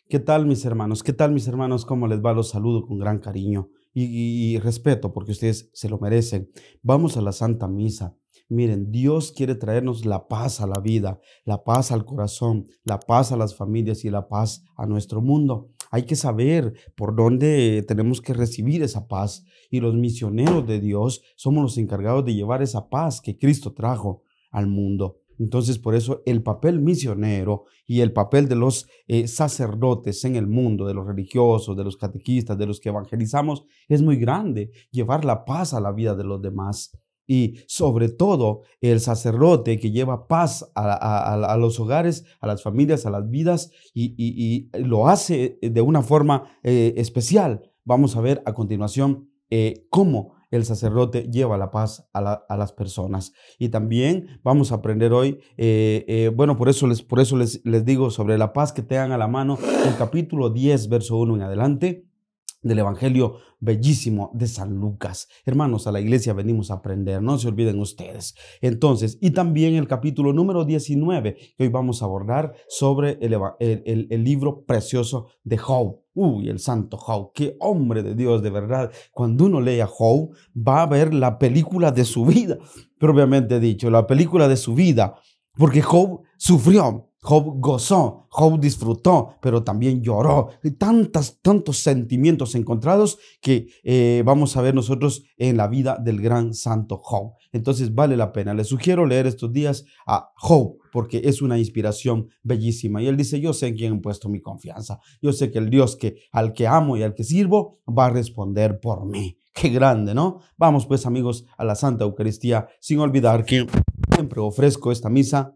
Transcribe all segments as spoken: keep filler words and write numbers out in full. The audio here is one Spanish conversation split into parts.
¿Qué tal, mis hermanos? ¿Qué tal, mis hermanos? ¿Cómo les va? Los saludo con gran cariño y, y- y respeto porque ustedes se lo merecen. Vamos a la Santa Misa. Miren, Dios quiere traernos la paz a la vida, la paz al corazón, la paz a las familias y la paz a nuestro mundo. Hay que saber por dónde tenemos que recibir esa paz y los misioneros de Dios somos los encargados de llevar esa paz que Cristo trajo al mundo. Entonces, por eso el papel misionero y el papel de los eh, sacerdotes en el mundo, de los religiosos, de los catequistas, de los que evangelizamos, es muy grande, llevar la paz a la vida de los demás. Y sobre todo el sacerdote que lleva paz a, a- a- a los hogares, a las familias, a las vidas y, y- y lo hace de una forma eh, especial. Vamos a ver a continuación eh, cómo el sacerdote lleva la paz a, la- a las personas. Y también vamos a aprender hoy, eh, eh, bueno, por eso, les, por eso les, les digo sobre la paz que tengan a la mano, el capítulo diez, verso uno en adelante del Evangelio bellísimo de San Lucas. Hermanos, a la iglesia venimos a aprender, no se olviden ustedes. Entonces, y también el capítulo número diecinueve, que hoy vamos a abordar sobre el, el, el, el libro precioso de Job. Uy, el santo Job, qué hombre de Dios, de verdad. Cuando uno lee a Job, va a ver la película de su vida, propiamente dicho, la película de su vida, porque Job sufrió. Job gozó, Job disfrutó, pero también lloró. Y tantas, tantos sentimientos encontrados que eh, vamos a ver nosotros en la vida del gran santo Job. Entonces vale la pena. Les sugiero leer estos días a Job porque es una inspiración bellísima. Y él dice, yo sé en quién he puesto mi confianza. Yo sé que el Dios que, al que amo y al que sirvo va a responder por mí. Qué grande, ¿no? Vamos pues, amigos, a la Santa Eucaristía, sin olvidar que siempre ofrezco esta misa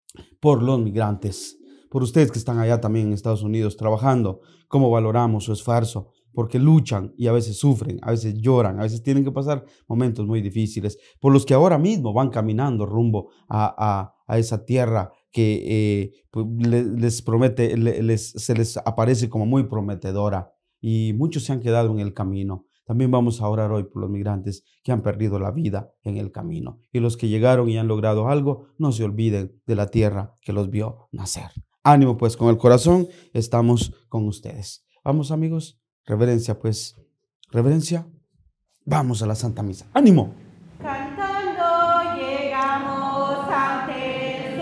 por los migrantes, por ustedes que están allá también en Estados Unidos trabajando, cómo valoramos su esfuerzo, porque luchan y a veces sufren, a veces lloran, a veces tienen que pasar momentos muy difíciles, por los que ahora mismo van caminando rumbo a, a, a esa tierra que eh, pues, les, les promete, les, se les aparece como muy prometedora y muchos se han quedado en el camino. También vamos a orar hoy por los migrantes que han perdido la vida en el camino. Y los que llegaron y han logrado algo, no se olviden de la tierra que los vio nacer. Ánimo pues, con el corazón estamos con ustedes. Vamos, amigos, reverencia pues, reverencia. Vamos a la Santa Misa. ¡Ánimo! Cantando llegamos ante el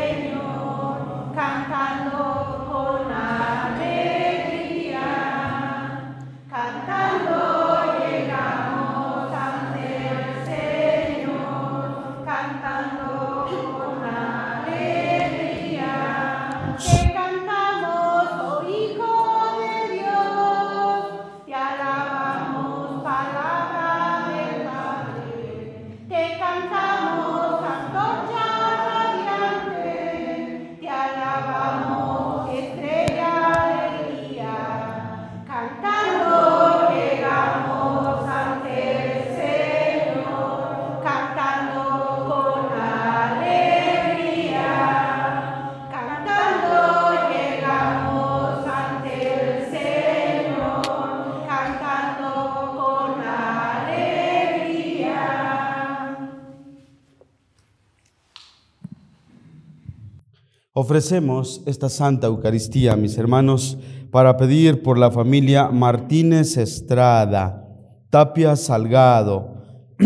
Señor, cantando con alegría, cantando llegamos ante el Señor, cantando con alegría. Te cantamos, oh Hijo de Dios, te alabamos, palabra del Padre. Te cantamos, antorcha radiante, te alabamos, estrella del día. Cantando llegamos ante el Señor, cantando con alegría. Cantando llegamos ante el Señor, cantando con alegría. Ofrecemos esta Santa Eucaristía, mis hermanos, para pedir por la familia Martínez Estrada, Tapia Salgado,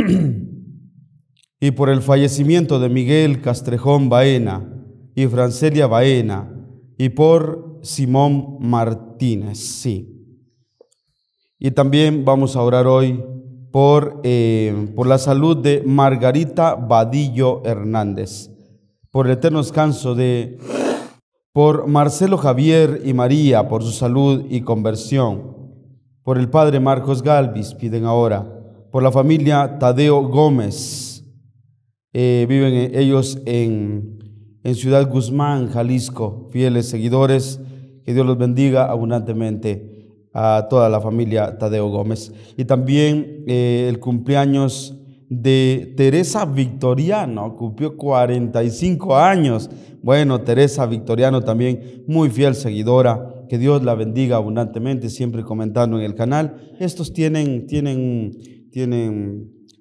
y por el fallecimiento de Miguel Castrejón Baena y Francelia Baena, y por Simón Martínez, sí. Y también vamos a orar hoy por, eh, por la salud de Margarita Vadillo Hernández, por el eterno descanso de, por Marcelo Javier y María, por su salud y conversión, por el padre Marcos Galvis, piden ahora, por la familia Tadeo Gómez, eh, viven ellos en, en Ciudad Guzmán, Jalisco, fieles seguidores, que Dios los bendiga abundantemente a toda la familia Tadeo Gómez. Y también eh, el cumpleaños de Teresa Victoriano, cumplió cuarenta y cinco años. Bueno, Teresa Victoriano también muy fiel seguidora, que Dios la bendiga abundantemente, siempre comentando en el canal. Estos tienen, tienen, tienen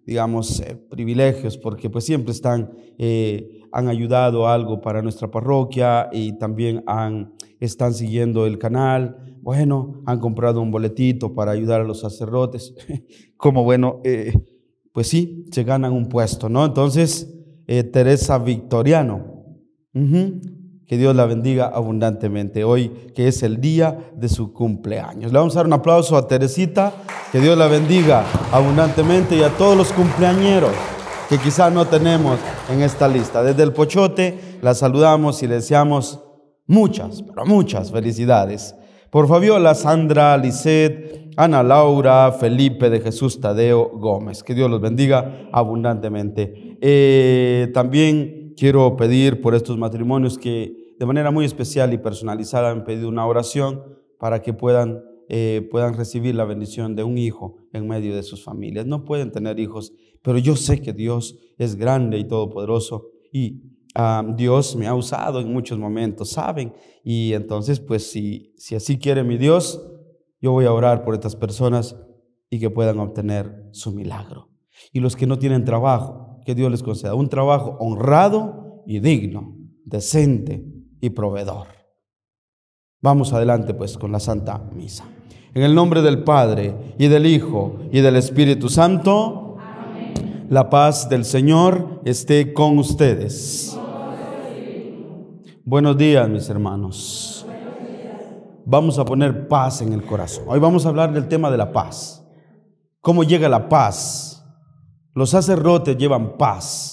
digamos, eh, privilegios, porque pues siempre están, eh, han ayudado algo para nuestra parroquia y también han, están siguiendo el canal. Bueno, han comprado un boletito para ayudar a los sacerdotes. Como bueno, eh, pues sí, se ganan un puesto, ¿no? Entonces, eh, Teresa Victoriano, uh-huh. Que Dios la bendiga abundantemente hoy, que es el día de su cumpleaños. Le vamos a dar un aplauso a Teresita, que Dios la bendiga abundantemente, y a todos los cumpleañeros que quizás no tenemos en esta lista. Desde el Pochote la saludamos y le deseamos muchas, pero muchas felicidades. Por Fabiola, Sandra, Lisette, Ana Laura, Felipe de Jesús Tadeo Gómez. Que Dios los bendiga abundantemente. Eh, también quiero pedir por estos matrimonios que de manera muy especial y personalizada han pedido una oración para que puedan, eh, puedan recibir la bendición de un hijo en medio de sus familias. No pueden tener hijos, pero yo sé que Dios es grande y todopoderoso y uh, Dios me ha usado en muchos momentos, ¿saben? Y entonces, pues si, si así quiere mi Dios, yo voy a orar por estas personas y que puedan obtener su milagro. Y los que no tienen trabajo, que Dios les conceda un trabajo honrado y digno, decente y proveedor. Vamos adelante pues con la Santa Misa. En el nombre del Padre y del Hijo y del Espíritu Santo. Amén. La paz del Señor esté con ustedes. Buenos días, mis hermanos. Vamos a poner paz en el corazón. Hoy vamos a hablar del tema de la paz. ¿Cómo llega la paz? Los sacerdotes llevan paz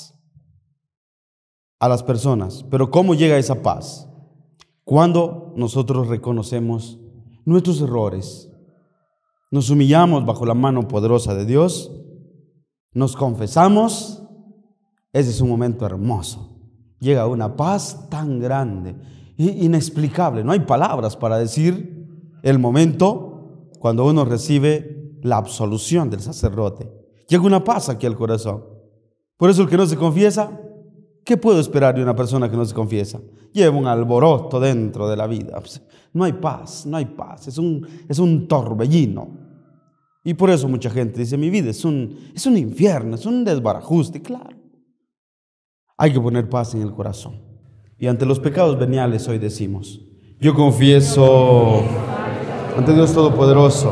a las personas, pero ¿cómo llega esa paz? Cuando nosotros reconocemos nuestros errores, nos humillamos bajo la mano poderosa de Dios, nos confesamos, ese es un momento hermoso. Llega una paz tan grande, inexplicable, no hay palabras para decir el momento cuando uno recibe la absolución del sacerdote. Llega una paz aquí al corazón. Por eso el que no se confiesa, ¿qué puedo esperar de una persona que no se confiesa? Lleva un alboroto dentro de la vida. No hay paz, no hay paz. Es un, es un torbellino. Y por eso mucha gente dice, mi vida es un, es un infierno, es un desbarajuste. Claro. Hay que poner paz en el corazón. Y ante los pecados veniales hoy decimos, yo confieso ante Dios Todopoderoso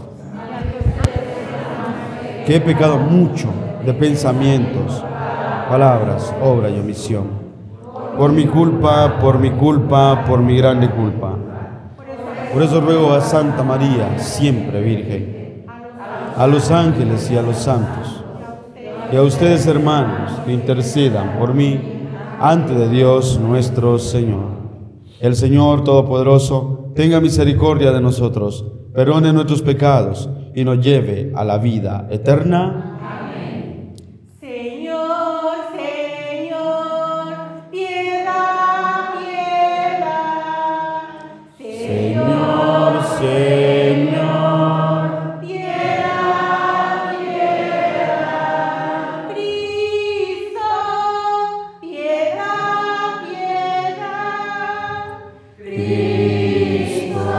que he pecado mucho de pensamientos, palabras, obra y omisión. Por mi culpa, por mi culpa, por mi grande culpa. Por eso ruego a Santa María, siempre Virgen, a los ángeles y a los santos, y a ustedes, hermanos, que intercedan por mí ante de Dios nuestro Señor. El Señor Todopoderoso tenga misericordia de nosotros, perdone nuestros pecados y nos lleve a la vida eterna. Señor, piedad, piedad, Cristo, piedad, piedad, Cristo,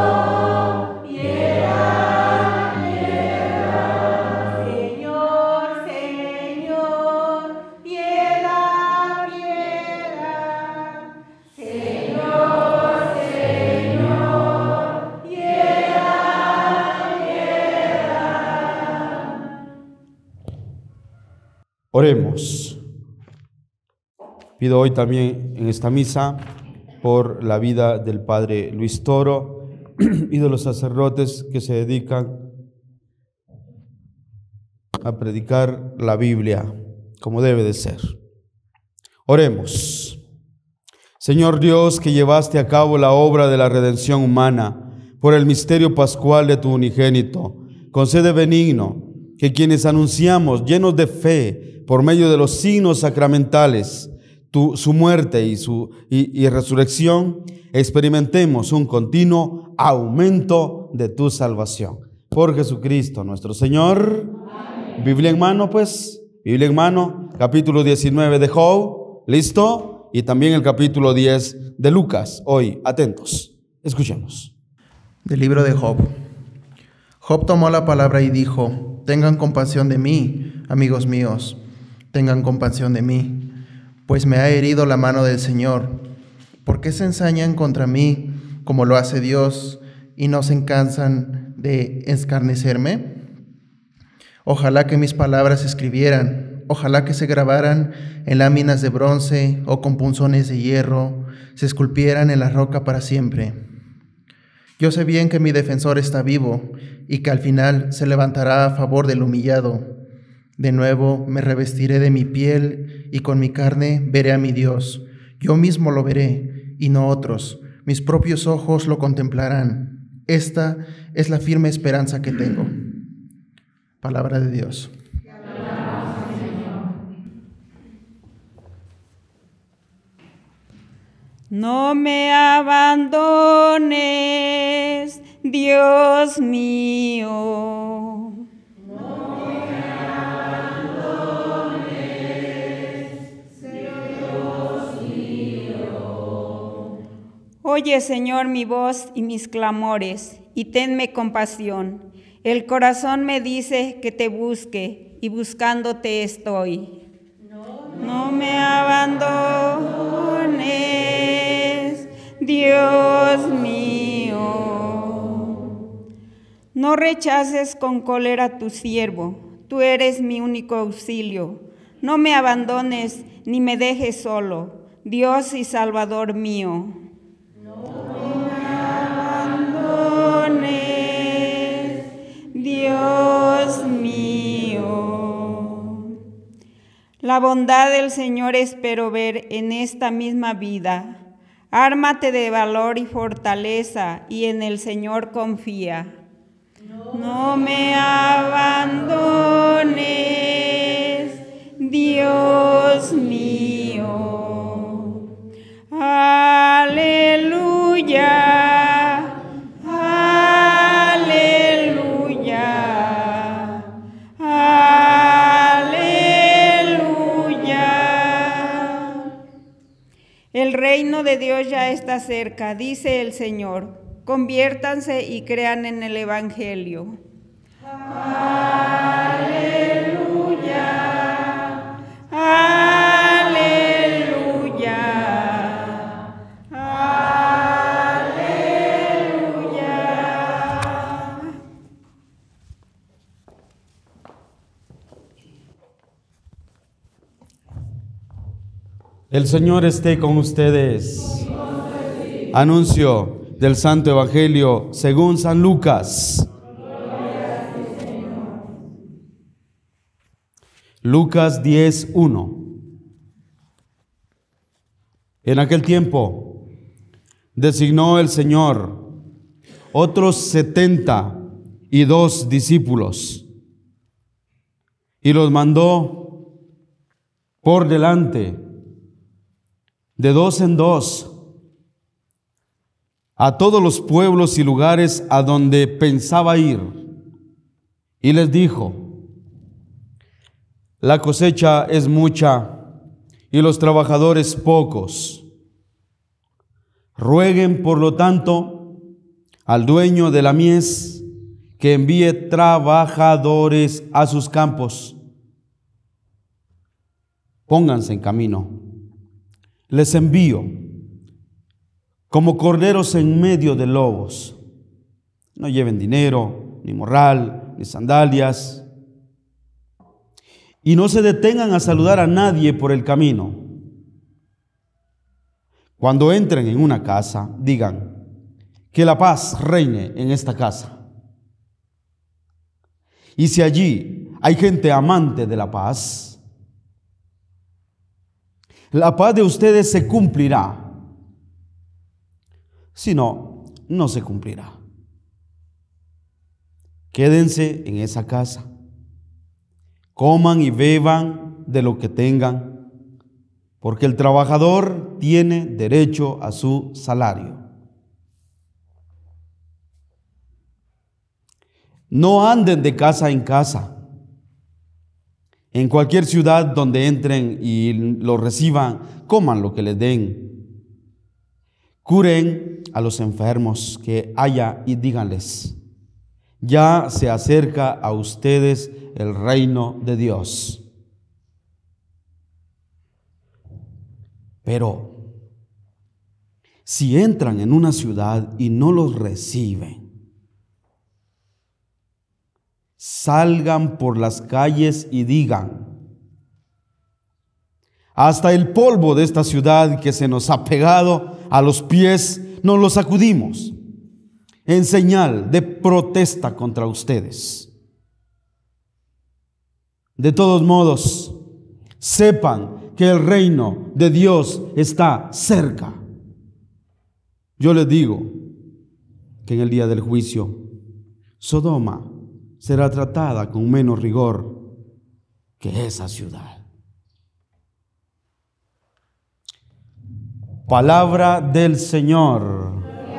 piedad, piedad, Señor, Señor, piedad, piedad, Señor, Señor, oremos. Pido hoy también en esta misa por la vida del Padre Luis Toro y de los sacerdotes que se dedican a predicar la Biblia como debe de ser. Oremos. Señor Dios, que llevaste a cabo la obra de la redención humana por el misterio pascual de tu unigénito, concede benigno que quienes anunciamos llenos de fe por medio de los signos sacramentales tu, su muerte y, su, y, y resurrección, experimentemos un continuo aumento de tu salvación. Por Jesucristo nuestro Señor. Amén. Biblia en mano, pues, Biblia en mano, capítulo diecinueve de Job, ¿listo? Y también el capítulo diez de Lucas. Hoy, atentos, escuchemos. Del libro de Job. Job tomó la palabra y dijo: tengan compasión de mí, amigos míos, tengan compasión de mí, pues me ha herido la mano del Señor. ¿Por qué se ensañan contra mí como lo hace Dios y no se cansan de escarnecerme? Ojalá que mis palabras se escribieran, ojalá que se grabaran en láminas de bronce o con punzones de hierro, se esculpieran en la roca para siempre. Yo sé bien que mi defensor está vivo y que al final se levantará a favor del humillado. De nuevo me revestiré de mi piel y con mi carne veré a mi Dios. Yo mismo lo veré y no otros. Mis propios ojos lo contemplarán. Esta es la firme esperanza que tengo. Palabra de Dios. No me abandones, Dios mío. No me abandones, Dios mío. Oye, Señor, mi voz y mis clamores, y tenme compasión. El corazón me dice que te busque, y buscándote estoy. No me abandones, Dios mío. No rechaces con cólera a tu siervo, tú eres mi único auxilio. No me abandones ni me dejes solo, Dios y Salvador mío. No me abandones, Dios mío. La bondad del Señor espero ver en esta misma vida. Ármate de valor y fortaleza, y en el Señor confía. No me abandones, Dios mío. Aleluya, aleluya, aleluya. El reino de Dios ya está cerca, dice el Señor. Conviértanse y crean en el Evangelio. Aleluya, aleluya, aleluya. El Señor esté con ustedes. Anuncio del Santo Evangelio según San Lucas. Lucas diez, uno. En aquel tiempo designó el Señor otros setenta y dos discípulos y los mandó por delante de dos en dos a todos los pueblos y lugares a donde pensaba ir, y les dijo: la cosecha es mucha y los trabajadores pocos. Rueguen, por lo tanto, al dueño de la mies que envíe trabajadores a sus campos. Pónganse en camino. Les envío como corderos en medio de lobos. No lleven dinero, ni morral, ni sandalias. Y no se detengan a saludar a nadie por el camino. Cuando entren en una casa, digan: que la paz reine en esta casa. Y si allí hay gente amante de la paz, la paz de ustedes se cumplirá. Si no, no se cumplirá. Quédense en esa casa. Coman y beban de lo que tengan, porque el trabajador tiene derecho a su salario. No anden de casa en casa. En cualquier ciudad donde entren y lo reciban, coman lo que les den. Curen a los enfermos que haya y díganles: Ya se acerca a ustedes el reino de Dios. Pero si entran en una ciudad y no los reciben, salgan por las calles y digan: hasta el polvo de esta ciudad que se nos ha pegado a los pies nos lo sacudimos, en señal de protesta contra ustedes. De todos modos, sepan que el reino de Dios está cerca. Yo les digo que en el día del juicio, Sodoma será tratada con menos rigor que esa ciudad. Palabra del Señor.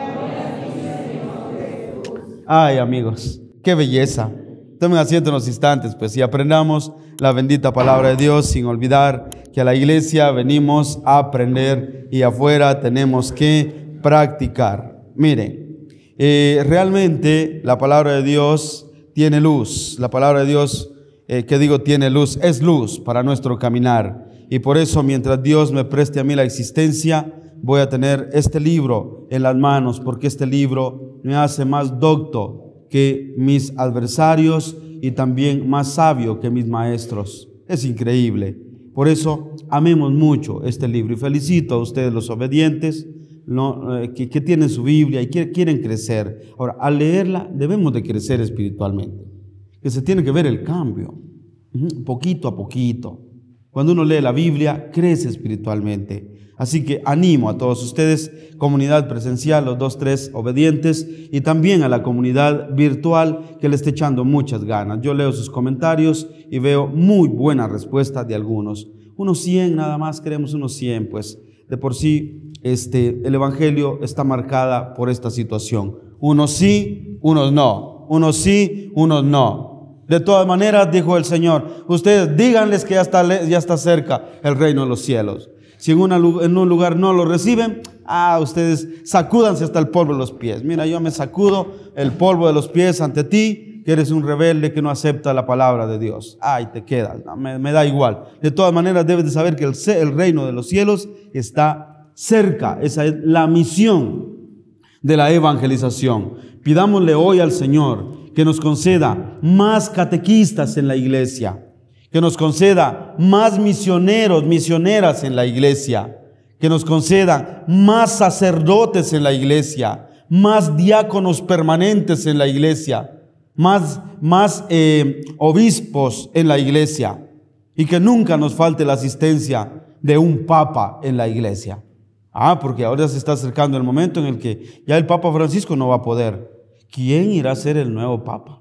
Ay, amigos, qué belleza. Tomen asiento unos instantes, pues, y aprendamos la bendita palabra de Dios, sin olvidar que a la iglesia venimos a aprender y afuera tenemos que practicar. Miren, eh, realmente la palabra de Dios tiene luz. La palabra de Dios, eh, que digo tiene luz, es luz para nuestro caminar. Y por eso, mientras Dios me preste a mí la existencia, voy a tener este libro en las manos, porque este libro me hace más docto que mis adversarios y también más sabio que mis maestros. Es increíble. Por eso, amemos mucho este libro y felicito a ustedes los obedientes no, eh, que, que tienen su Biblia y que quieren crecer. Ahora, al leerla debemos de crecer espiritualmente, que se tiene que ver el cambio, poquito a poquito. Cuando uno lee la Biblia, crece espiritualmente. Así que animo a todos ustedes, comunidad presencial, los dos, tres obedientes, y también a la comunidad virtual que le esté echando muchas ganas. Yo leo sus comentarios y veo muy buena respuesta de algunos. Unos cien nada más, queremos unos cien, pues de por sí este, el Evangelio está marcada por esta situación. Unos sí, unos no. Unos sí, unos no. De todas maneras, dijo el Señor, ustedes díganles que ya está, ya está cerca el reino de los cielos. Si en, una, en un lugar no lo reciben, ah, ustedes sacúdanse hasta el polvo de los pies. Mira, yo me sacudo el polvo de los pies ante ti, que eres un rebelde que no acepta la palabra de Dios. Ay, te quedas, no, me, me da igual. De todas maneras, debes de saber que el, el reino de los cielos está cerca. Esa es la misión de la evangelización. Pidámosle hoy al Señor que nos conceda más catequistas en la iglesia, que nos conceda más misioneros, misioneras en la iglesia, que nos conceda más sacerdotes en la iglesia, más diáconos permanentes en la iglesia, más, más eh, obispos en la iglesia, y que nunca nos falte la asistencia de un papa en la iglesia. Ah, porque ahora se está acercando el momento en el que ya el Papa Francisco no va a poder. ¿Quién irá a ser el nuevo papa?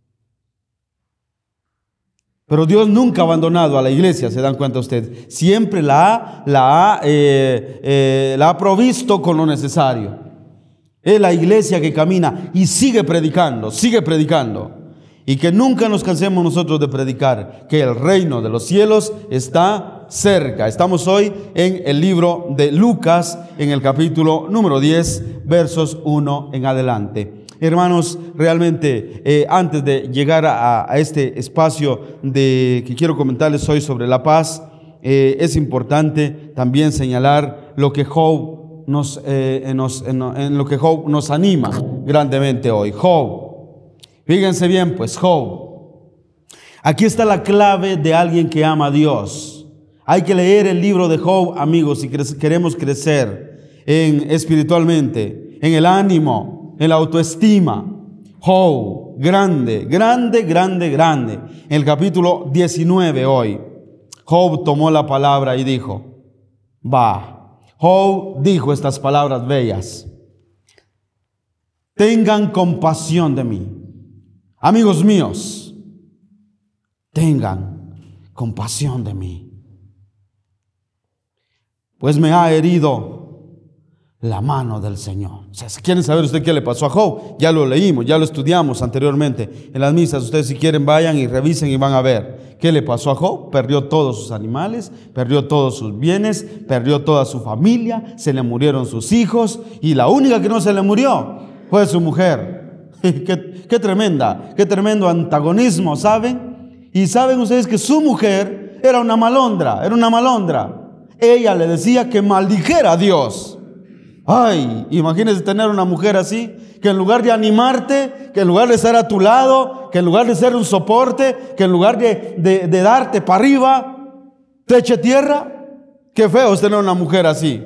Pero Dios nunca ha abandonado a la iglesia, ¿se dan cuenta ustedes? Siempre la ha, la ha, eh, eh, la ha provisto con lo necesario. Es la iglesia que camina y sigue predicando, sigue predicando. Y que nunca nos cansemos nosotros de predicar que el reino de los cielos está cerca. Estamos hoy en el libro de Lucas, en el capítulo número diez, versos uno en adelante. Hermanos, realmente eh, antes de llegar a, a este espacio de, que quiero comentarles hoy sobre la paz, eh, es importante también señalar lo que Job nos, eh, nos, en, en lo que Job nos anima grandemente hoy. Job, fíjense bien, pues Job. Aquí está la clave de alguien que ama a Dios. Hay que leer el libro de Job, amigos, si queremos crecer en, espiritualmente, en el ánimo, en la autoestima. Job, grande, grande, grande, grande. En el capítulo diecinueve hoy, Job tomó la palabra y dijo, va, Job dijo estas palabras bellas: tengan compasión de mí. Amigos míos, tengan compasión de mí, pues me ha herido la mano del Señor. O sea, si quieren saber usted qué le pasó a Job, ya lo leímos, ya lo estudiamos anteriormente en las misas. Ustedes, si quieren, vayan y revisen y van a ver qué le pasó a Job. Perdió todos sus animales, perdió todos sus bienes, perdió toda su familia, se le murieron sus hijos y la única que no se le murió fue su mujer. ¿Qué, qué, qué tremenda, qué tremendo antagonismo, ¿saben? Y saben ustedes que su mujer era una malondra, era una malondra. Ella le decía que maldijera a Dios. Ay, imagínense tener una mujer así, que en lugar de animarte, que en lugar de estar a tu lado, que en lugar de ser un soporte, que en lugar de, de, de darte para arriba, te eche tierra. Qué feo es tener una mujer así.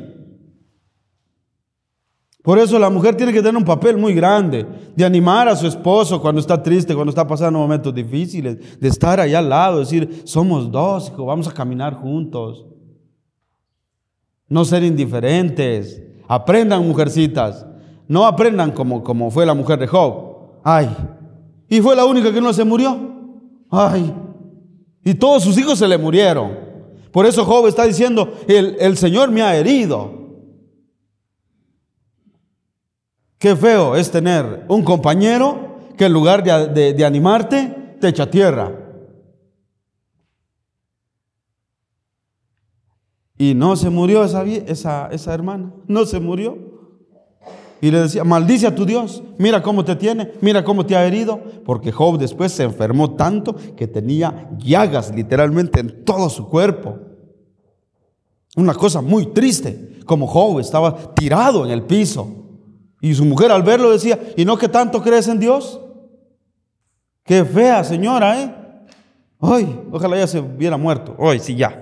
Por eso la mujer tiene que tener un papel muy grande, de animar a su esposo cuando está triste, cuando está pasando momentos difíciles, de estar allá al lado, decir, somos dos, hijo, vamos a caminar juntos. No ser indiferentes. Aprendan, mujercitas. No aprendan como, como fue la mujer de Job. Ay, y fue la única que no se murió. Ay, y todos sus hijos se le murieron. Por eso Job está diciendo, el, el Señor me ha herido. Qué feo es tener un compañero que en lugar de, de, de animarte, te echa tierra. Y no se murió esa, esa, esa hermana, no se murió. Y le decía, maldice a tu Dios, mira cómo te tiene, mira cómo te ha herido. Porque Job después se enfermó tanto que tenía llagas literalmente en todo su cuerpo. Una cosa muy triste, como Job estaba tirado en el piso. Y su mujer al verlo decía, ¿y no que tanto crees en Dios? Qué fea señora, ¿eh? Ay, ojalá ya se hubiera muerto. Ay, sí, ya.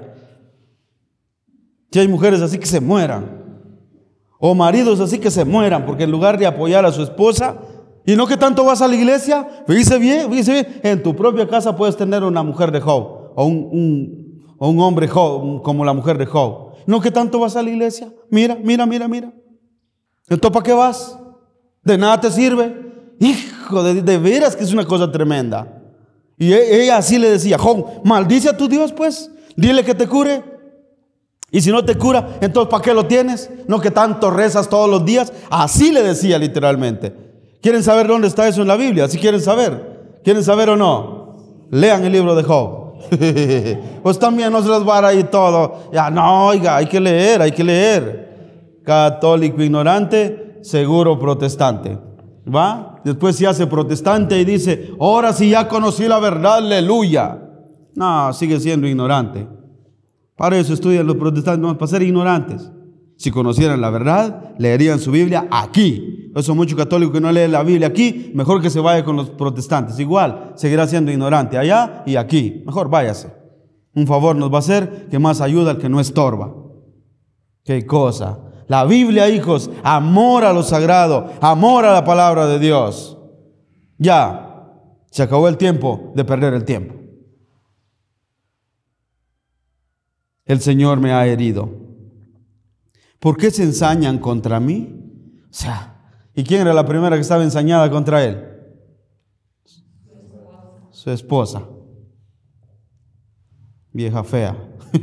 Si hay mujeres así que se mueran. O maridos así que se mueran, porque en lugar de apoyar a su esposa, ¿y no que tanto vas a la iglesia? Fíjese bien, fíjese bien. En tu propia casa puedes tener una mujer de Job, o un, un, o un hombre Job, como la mujer de Job. ¿No que tanto vas a la iglesia? Mira, mira, mira, mira. ¿Entonces para qué vas? De nada te sirve. Hijo, de, de veras que es una cosa tremenda. Y ella así le decía, Job, maldice a tu Dios pues, dile que te cure. Y si no te cura, entonces ¿para qué lo tienes? No que tanto rezas todos los días. Así le decía literalmente. ¿Quieren saber dónde está eso en la Biblia? ¿Sí quieren saber? ¿Quieren saber o no? Lean el libro de Job. Pues también no se les va a dar ahí todo. Ya no, oiga, hay que leer, hay que leer. Católico ignorante, seguro protestante. ¿Va? Después se hace protestante y dice, ahora sí ya conocí la verdad, aleluya. No, sigue siendo ignorante. Para eso estudian los protestantes, no, para ser ignorantes. Si conocieran la verdad, leerían su Biblia aquí. Por eso muchos católicos que no leen la Biblia aquí, mejor que se vaya con los protestantes. Igual, seguirá siendo ignorante allá y aquí. Mejor váyase. Un favor nos va a hacer que más ayuda al que no estorba. Qué cosa. La Biblia, hijos, amor a lo sagrado, amor a la palabra de Dios. Ya, se acabó el tiempo de perder el tiempo. El Señor me ha herido. ¿Por qué se ensañan contra mí? O sea, ¿y quién era la primera que estaba ensañada contra él? Su esposa. Vieja fea.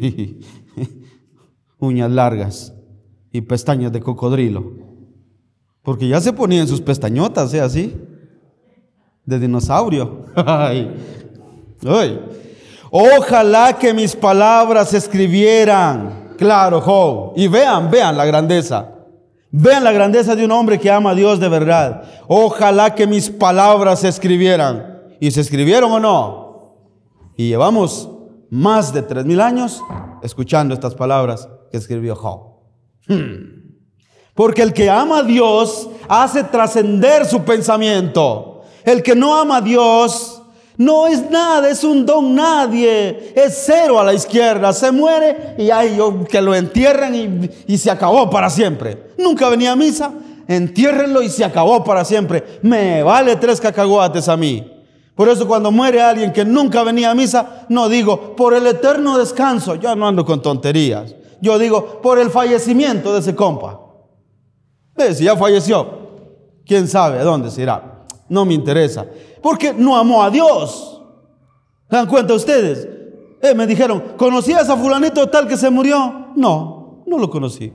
Uñas largas y pestañas de cocodrilo. Porque ya se ponían sus pestañotas, ¿eh? Así. De dinosaurio. Ay. Ay. Ojalá que mis palabras se escribieran. Claro, Job. Y vean, vean la grandeza. Vean la grandeza de un hombre que ama a Dios de verdad. Ojalá que mis palabras se escribieran. ¿Y se escribieron o no? Y llevamos más de tres mil años escuchando estas palabras que escribió Job. Hmm. Porque el que ama a Dios hace trascender su pensamiento. El que no ama a Dios no es nada, es un don nadie, es cero a la izquierda, se muere y ay, yo, que lo entierren y, y se acabó para siempre. Nunca venía a misa, entiérrenlo y se acabó para siempre. Me vale tres cacahuates a mí. Por eso cuando muere alguien que nunca venía a misa, no digo por el eterno descanso, yo no ando con tonterías. Yo digo por el fallecimiento de ese compa. ¿Ves? Si ya falleció, quién sabe a dónde se irá. No me interesa. Porque no amó a Dios. ¿Se dan cuenta ustedes? Eh, me dijeron, ¿conocías a fulanito tal que se murió? No, no lo conocí.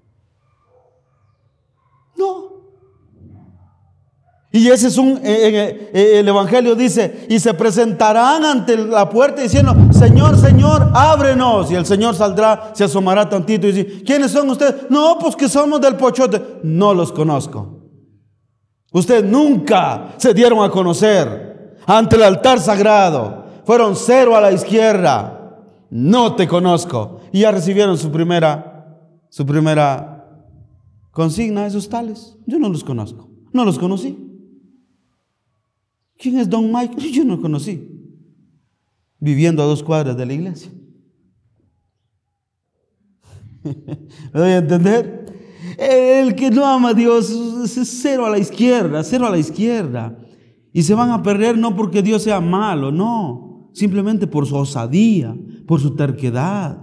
No. Y ese es un, eh, eh, el Evangelio dice, y se presentarán ante la puerta diciendo, Señor, Señor, ábrenos. Y el Señor saldrá, se asomará tantito y dice, ¿quiénes son ustedes? No, pues que somos del Pochote. No los conozco. Ustedes nunca se dieron a conocer ante el altar sagrado. Fueron cero a la izquierda. No te conozco. Y ya recibieron su primera, su primera consigna, esos tales. Yo no los conozco. No los conocí. ¿Quién es Don Mike? Yo no lo conocí. Viviendo a dos cuadras de la iglesia. ¿Me doy a entender? El que no ama a Dios es cero a la izquierda, cero a la izquierda. Y se van a perder no porque Dios sea malo, no. Simplemente por su osadía, por su terquedad.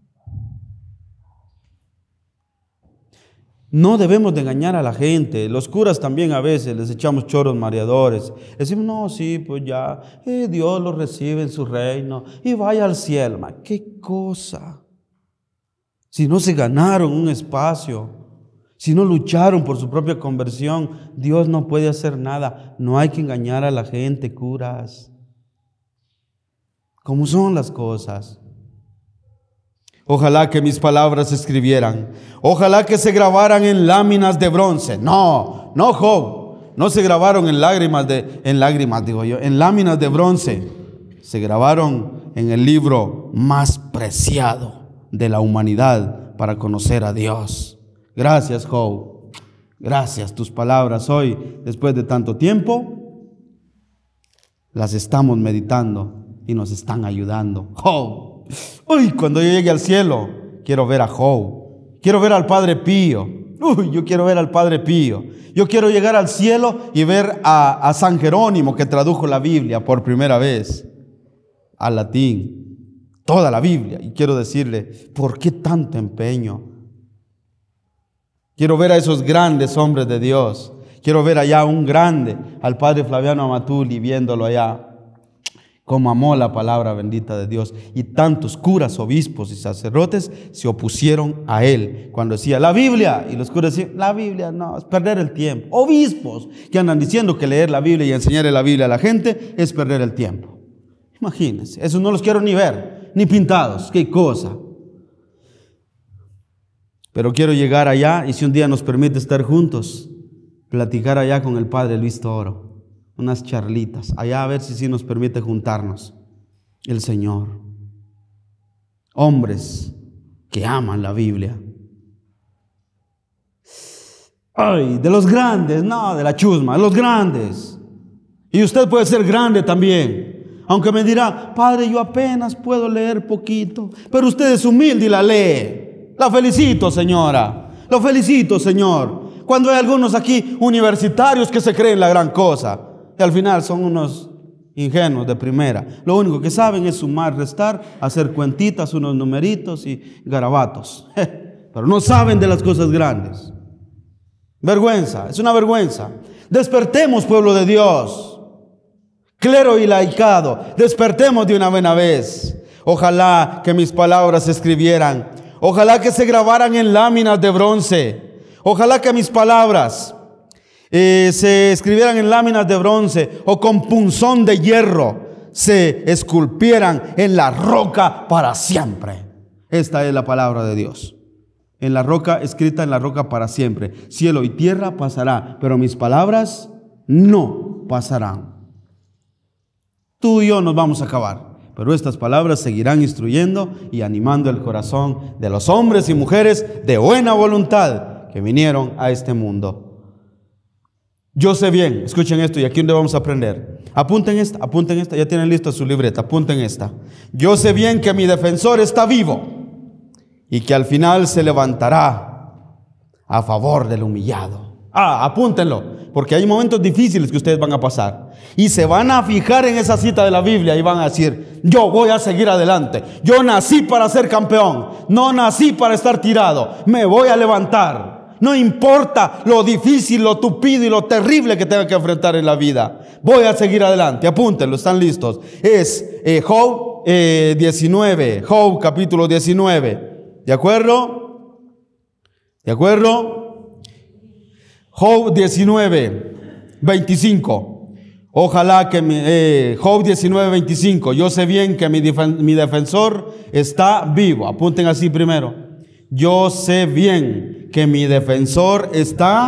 No debemos de engañar a la gente. Los curas también a veces les echamos choros mareadores. Decimos, no, sí, pues ya, eh, Dios lo recibe en su reino y vaya al cielo. ¿Qué cosa? Si no se ganaron un espacio, si no lucharon por su propia conversión, Dios no puede hacer nada. No hay que engañar a la gente, curas. ¿Cómo son las cosas? Ojalá que mis palabras se escribieran. Ojalá que se grabaran en láminas de bronce. No, no, Job. No se grabaron en lágrimas de, en lágrimas, digo yo, en láminas de bronce. Se grabaron en el libro más preciado de la humanidad para conocer a Dios. Gracias, Job. Gracias. Tus palabras hoy, después de tanto tiempo, las estamos meditando y nos están ayudando. Job. Uy, cuando yo llegue al cielo, quiero ver a Job. Quiero ver al Padre Pío. Uy, yo quiero ver al Padre Pío. Yo quiero llegar al cielo y ver a, a San Jerónimo, que tradujo la Biblia por primera vez al latín. Toda la Biblia. Y quiero decirle, ¿por qué tanto empeño? Quiero ver a esos grandes hombres de Dios. Quiero ver allá a un grande, al Padre Flaviano Amatulli, viéndolo allá. Como amó la palabra bendita de Dios. Y tantos curas, obispos y sacerdotes se opusieron a él cuando decía la Biblia. Y los curas decían, la Biblia no, es perder el tiempo. Obispos que andan diciendo que leer la Biblia y enseñarle la Biblia a la gente es perder el tiempo. Imagínense, esos no los quiero ni ver, ni pintados, qué cosa. Pero quiero llegar allá y si un día nos permite estar juntos, platicar allá con el Padre Luis Toro. Unas charlitas, allá a ver si sí nos permite juntarnos el Señor. Hombres que aman la Biblia. Ay, de los grandes, no, de la chusma, de los grandes. Y usted puede ser grande también. Aunque me dirá, Padre, yo apenas puedo leer poquito, pero usted es humilde y la lee. La felicito, señora. Lo felicito, Señor. Cuando hay algunos aquí universitarios que se creen la gran cosa. Y al final son unos ingenuos de primera. Lo único que saben es sumar, restar, hacer cuentitas, unos numeritos y garabatos. Pero no saben de las cosas grandes. Vergüenza, es una vergüenza. Despertemos, pueblo de Dios. Clero y laicado, despertemos de una buena vez. Ojalá que mis palabras se escribieran. Ojalá que se grabaran en láminas de bronce. Ojalá que mis palabras Eh, se escribieran en láminas de bronce o con punzón de hierro, se esculpieran en la roca para siempre. Esta es la palabra de Dios. En la roca, escrita en la roca para siempre. Cielo y tierra pasará, pero mis palabras no pasarán. Tú y yo nos vamos a acabar, pero estas palabras seguirán instruyendo y animando el corazón de los hombres y mujeres de buena voluntad que vinieron a este mundo. Yo sé bien, escuchen esto y aquí es donde vamos a aprender. Apunten esta, apunten esta, ya tienen lista su libreta, apunten esta. Yo sé bien que mi defensor está vivo y que al final se levantará a favor del humillado. Ah, apúntenlo, porque hay momentos difíciles que ustedes van a pasar y se van a fijar en esa cita de la Biblia y van a decir, yo voy a seguir adelante. Yo nací para ser campeón, no nací para estar tirado, me voy a levantar. No importa lo difícil, lo tupido y lo terrible que tenga que enfrentar en la vida. Voy a seguir adelante. Apúntenlo, están listos. Es eh, Job eh, diecinueve. Job capítulo diecinueve. ¿De acuerdo? ¿De acuerdo? Job diecinueve, veinticinco. Ojalá que mi, eh, Job diecinueve, veinticinco. Yo sé bien que mi, defen- mi defensor está vivo. Apunten así primero. Yo sé bien que mi defensor está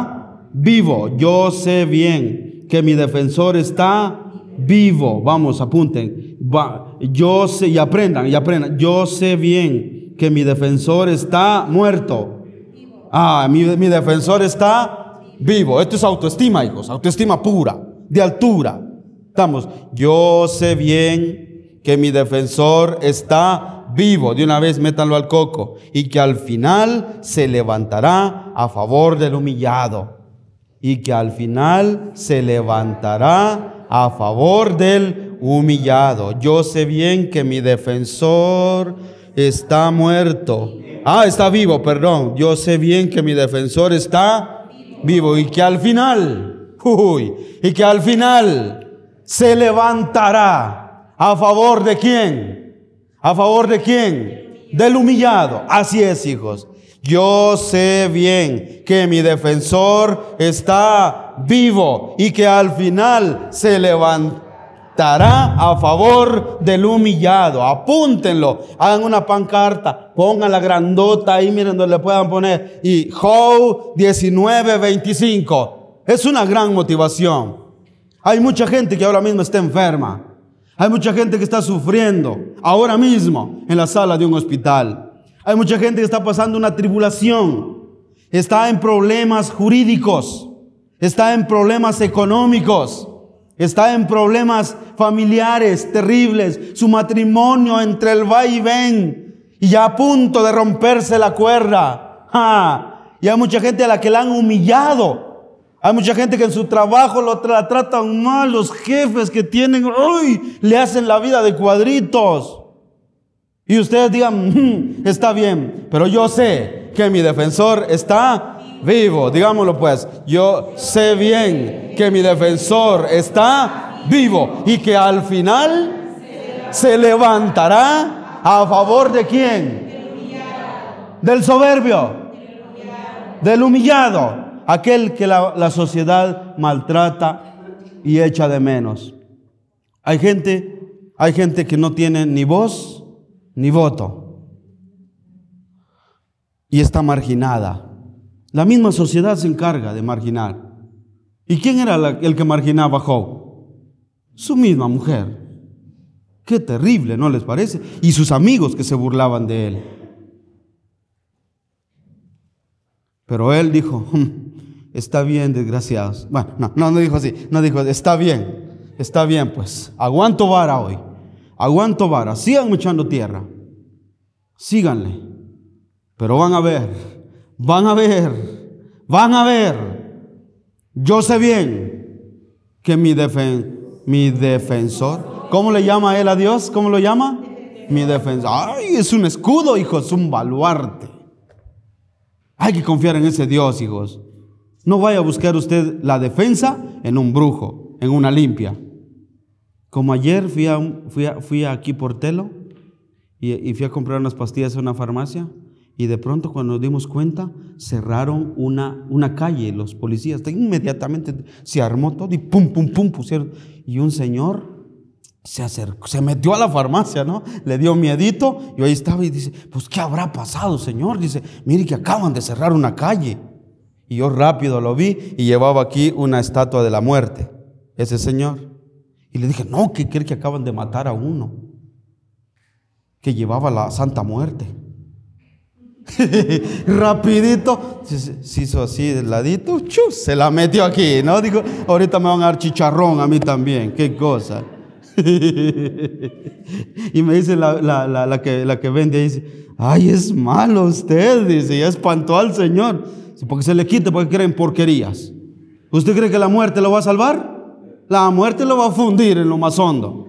vivo. Yo sé bien que mi defensor está vivo. Vamos, apunten. Va. Yo sé, y aprendan, y aprendan. Yo sé bien que mi defensor está muerto. Ah, mi, mi defensor está vivo. Esto es autoestima, hijos. Autoestima pura, de altura. Estamos. Yo sé bien que mi defensor está vivo. De una vez métanlo al coco. Y que al final se levantará a favor del humillado. Y que al final se levantará a favor del humillado. Yo sé bien que mi defensor está muerto. Ah, está vivo, perdón. Yo sé bien que mi defensor está vivo. Y que al final, uy, y que al final se levantará a favor de quién. ¿A favor de quién? Del humillado. Así es, hijos. Yo sé bien que mi defensor está vivo y que al final se levantará a favor del humillado. Apúntenlo, hagan una pancarta, pongan la grandota ahí, miren donde le puedan poner. Y Job diecinueve veinticinco. Es una gran motivación. Hay mucha gente que ahora mismo está enferma. Hay mucha gente que está sufriendo ahora mismo en la sala de un hospital. Hay mucha gente que está pasando una tribulación, está en problemas jurídicos, está en problemas económicos, está en problemas familiares terribles, su matrimonio entre el va y ven y ya a punto de romperse la cuerda. ¡Ja! Y hay mucha gente a la que la han humillado. Hay mucha gente que en su trabajo lo tra tratan mal, los jefes que tienen, ¡uy!, le hacen la vida de cuadritos. Y ustedes digan, mmm, está bien, pero yo sé que mi defensor está vivo. Digámoslo pues, yo sé bien que mi defensor está vivo y que al final se levantará a favor de quién? Del soberbio, del humillado, aquel que la, la sociedad maltrata y echa de menos. Hay gente, hay gente que no tiene ni voz ni voto y está marginada. La misma sociedad se encarga de marginar. ¿Y quién era la, el que marginaba a Job? Su misma mujer. Qué terrible, ¿no les parece? Y sus amigos que se burlaban de él. Pero él dijo, está bien, desgraciados. Bueno, no, no, no dijo así, no dijo, está bien, está bien, pues, aguanto vara hoy. Aguanto vara, sigan echando tierra, síganle, pero van a ver, van a ver, van a ver. Yo sé bien que mi, defen mi defensor, ¿cómo le llama él a Dios? ¿Cómo lo llama? Mi defensor. Ay, es un escudo, hijos, es un baluarte. Hay que confiar en ese Dios, hijos. No vaya a buscar usted la defensa en un brujo, en una limpia. Como ayer fui, a, fui, a, fui a aquí por Telo y, y fui a comprar unas pastillas en una farmacia y de pronto cuando nos dimos cuenta cerraron una, una calle, los policías, inmediatamente se armó todo y pum, pum, pum pusieron. Y un señor se acercó, se metió a la farmacia, ¿no? Le dio miedito y ahí estaba y dice, pues ¿qué habrá pasado, señor? Dice, mire que acaban de cerrar una calle. Y yo rápido lo vi y llevaba aquí una estatua de la muerte, ese señor. Y le dije, no, que cree que acaban de matar a uno que llevaba la Santa Muerte. Rapidito se, se hizo así del ladito, chus, se la metió aquí, ¿no? Dijo, ahorita me van a dar chicharrón a mí también, qué cosa. Y me dice la, la, la, la, que, la que vende ahí, dice, ay, es malo usted, dice, ya espantó al Señor, porque se le quite, porque creen porquerías. ¿Usted cree que la muerte lo va a salvar? La muerte lo va a fundir en lo más hondo.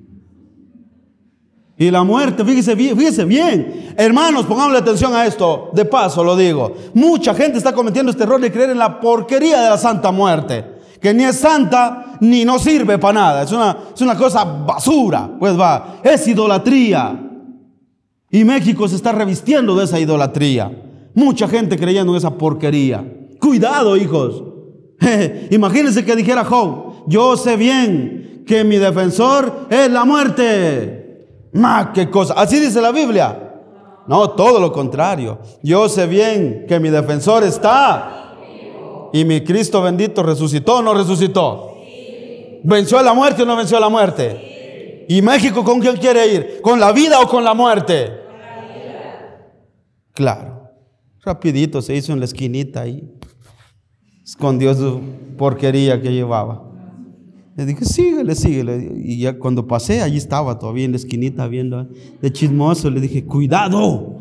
Y la muerte, fíjese bien, fíjese bien. Hermanos, pongámosle atención a esto. De paso lo digo. Mucha gente está cometiendo este error de creer en la porquería de la Santa Muerte. Que ni es santa, ni no sirve para nada. Es una, es una cosa basura. Pues va, es idolatría. Y México se está revistiendo de esa idolatría. Mucha gente creyendo en esa porquería. Cuidado, hijos. Imagínense que dijera Job, yo sé bien que mi defensor es la muerte. ¡Ma, qué cosa! ¿Así dice la Biblia? No, todo lo contrario. Yo sé bien que mi defensor está Y mi Cristo bendito resucitó o no resucitó. Sí. ¿Venció a la muerte o no venció a la muerte? Sí. ¿Y México con quién quiere ir? ¿Con la vida o con la muerte? Con la vida. Claro. Rapidito se hizo en la esquinita ahí. Escondió su porquería que llevaba. Le dije, síguele, síguele. Y ya cuando pasé, allí estaba todavía en la esquinita viendo de chismoso. Le dije, cuidado.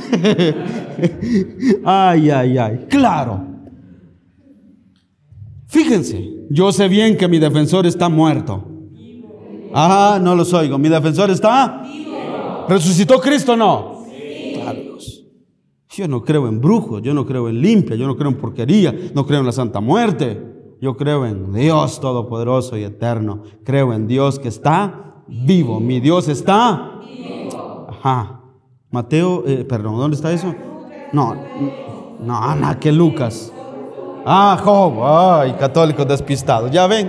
Ay, ay, ay. Claro. Fíjense, yo sé bien que mi defensor está muerto. Ah, no los oigo. ¿Mi defensor está? ¿Resucitó Cristo o no? Claro. Yo no creo en brujos, yo no creo en limpia, yo no creo en porquería, no creo en la Santa Muerte. Yo creo en Dios Todopoderoso y Eterno. Creo en Dios que está vivo. Mi Dios está vivo. Ajá. Mateo, eh, perdón, ¿dónde está eso? No, no, nada que Lucas. Ah, Job. Ay, católicos despistados. ¿Ya ven?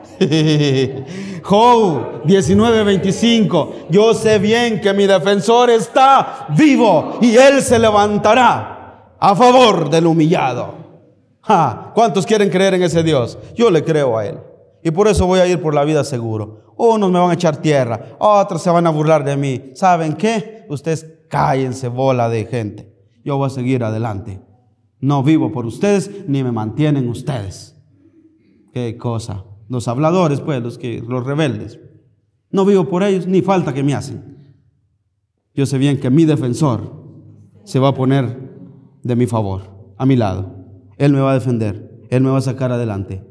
Job diecinueve veinticinco. Yo sé bien que mi defensor está vivo y él se levantará a favor del humillado. Ah, ¿cuántos quieren creer en ese Dios? Yo le creo a él y por eso voy a ir por la vida seguro. Unos me van a echar tierra, otros se van a burlar de mí. ¿Saben qué? Ustedes cállense, bola de gente. Yo voy a seguir adelante. No vivo por ustedes ni me mantienen ustedes. Qué cosa. Los habladores, pues, los que los rebeldes. No vivo por ellos ni falta que me hacen. Yo sé bien que mi defensor se va a poner de mi favor, a mi lado. Él me va a defender, Él me va a sacar adelante.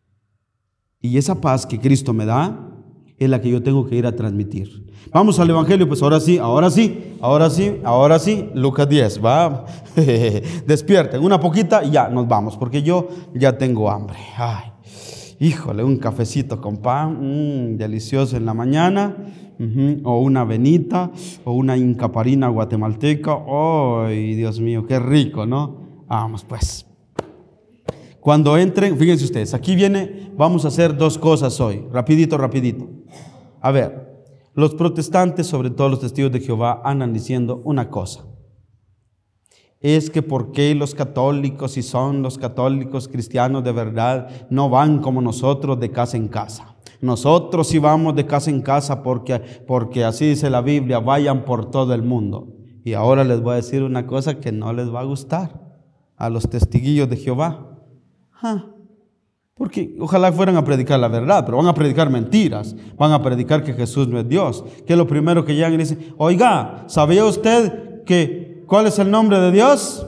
Y esa paz que Cristo me da es la que yo tengo que ir a transmitir. Vamos al Evangelio, pues ahora sí, ahora sí, ahora sí, ahora sí. Lucas diez, va. Despierten una poquita y ya nos vamos, porque yo ya tengo hambre. Ay, híjole, un cafecito con pan, mmm, delicioso en la mañana. Uh-huh. O una avenita, o una incaparina guatemalteca. ¡Ay, Dios mío, qué rico!, ¿no? Vamos pues. Cuando entren, fíjense ustedes, aquí viene, vamos a hacer dos cosas hoy, rapidito, rapidito. A ver, los protestantes, sobre todo los testigos de Jehová, andan diciendo una cosa. Es que ¿por qué los católicos, si son los católicos cristianos de verdad, no van como nosotros de casa en casa? Nosotros sí vamos de casa en casa porque, porque así dice la Biblia, vayan por todo el mundo. Y ahora les voy a decir una cosa que no les va a gustar a los testiguillos de Jehová. Ah, porque ojalá fueran a predicar la verdad, pero van a predicar mentiras, van a predicar que Jesús no es Dios, que es lo primero que llegan y dicen, oiga, ¿sabía usted que cuál es el nombre de Dios?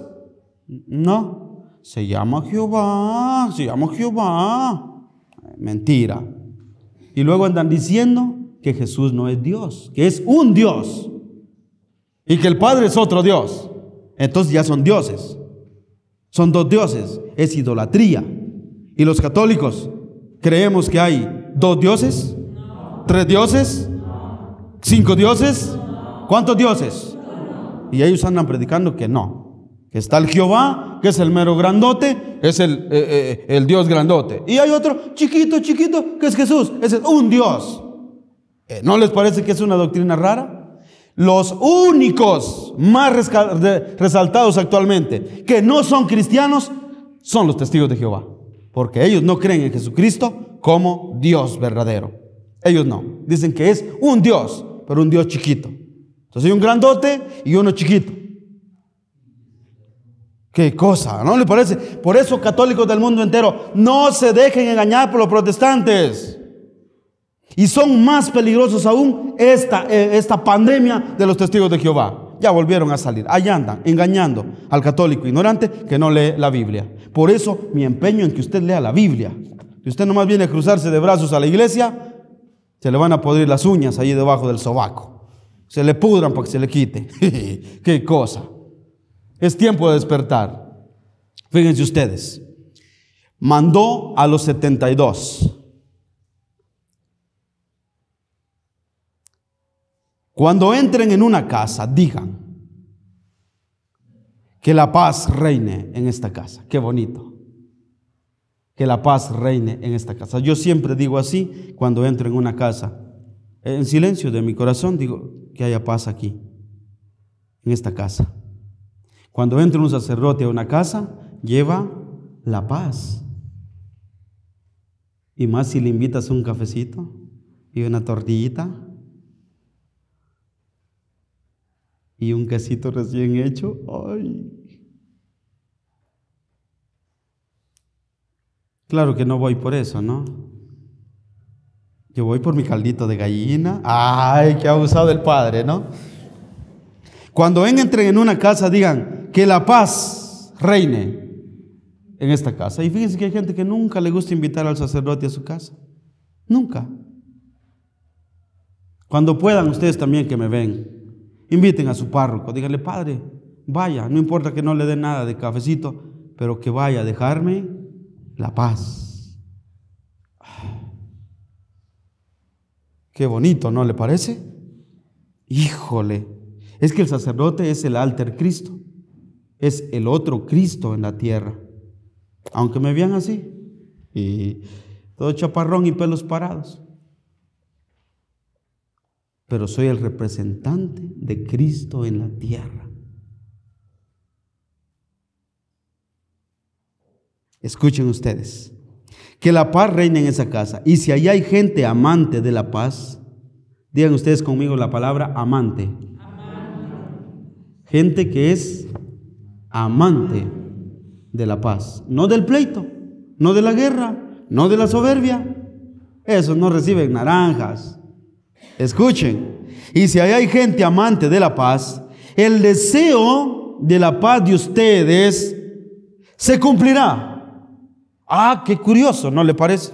No, se llama Jehová, se llama Jehová. Mentira. Y luego andan diciendo que Jesús no es Dios, que es un Dios y que el Padre es otro Dios. Entonces ya son dioses. Son dos dioses, es idolatría. ¿Y los católicos creemos que hay dos dioses? No. ¿Tres dioses? No. ¿Cinco dioses? No. ¿Cuántos dioses? No. Y ellos andan predicando que no, que está el Jehová, que es el mero grandote, es el, eh, eh, el Dios grandote. Y hay otro chiquito, chiquito, que es Jesús, ese es un Dios. Eh, ¿No les parece que es una doctrina rara? Los únicos más resaltados actualmente que no son cristianos son los testigos de Jehová, porque ellos no creen en Jesucristo como Dios verdadero. Ellos no, dicen que es un Dios, pero un Dios chiquito. Entonces hay un grandote y uno chiquito. Qué cosa, ¿no le parece? Por eso, católicos del mundo entero, no se dejen engañar por los protestantes. Y son más peligrosos aún esta, esta pandemia de los testigos de Jehová. Ya volvieron a salir. Allá andan engañando al católico ignorante que no lee la Biblia. Por eso mi empeño en que usted lea la Biblia. Si usted nomás viene a cruzarse de brazos a la iglesia, se le van a podrir las uñas ahí debajo del sobaco. Se le pudran para que se le quite. Qué cosa. Es tiempo de despertar. Fíjense ustedes. Mandó a los setenta y dos. Cuando entren en una casa, digan que la paz reine en esta casa. Qué bonito. Que la paz reine en esta casa. Yo siempre digo así cuando entro en una casa. En silencio de mi corazón digo que haya paz aquí, en esta casa. Cuando entra un sacerdote a una casa, lleva la paz. Y más si le invitas un cafecito y una tortillita y un quesito recién hecho. ¡Ay! Claro que no voy por eso, ¿no? Yo voy por mi caldito de gallina. ¡Ay, qué abusado el padre!, ¿no? Cuando entren en una casa, digan que la paz reine en esta casa. Y fíjense que hay gente que nunca le gusta invitar al sacerdote a su casa. Nunca. Cuando puedan ustedes también que me ven, inviten a su párroco. Díganle: padre, vaya, no importa que no le dé nada de cafecito, pero que vaya a dejarme la paz. Qué bonito, ¿no le parece? Híjole, es que el sacerdote es el alter Cristo, es el otro Cristo en la tierra. Aunque me vean así, y todo chaparrón y pelos parados, pero soy el representante de Cristo en la tierra. Escuchen ustedes, que la paz reine en esa casa. Y si allí hay gente amante de la paz, digan ustedes conmigo la palabra amante. Amante. Gente que es amante de la paz, no del pleito, no de la guerra, no de la soberbia. Esos no reciben naranjas. Escuchen, y si allí hay gente amante de la paz, el deseo de la paz de ustedes se cumplirá. Ah, qué curioso, ¿no le parece?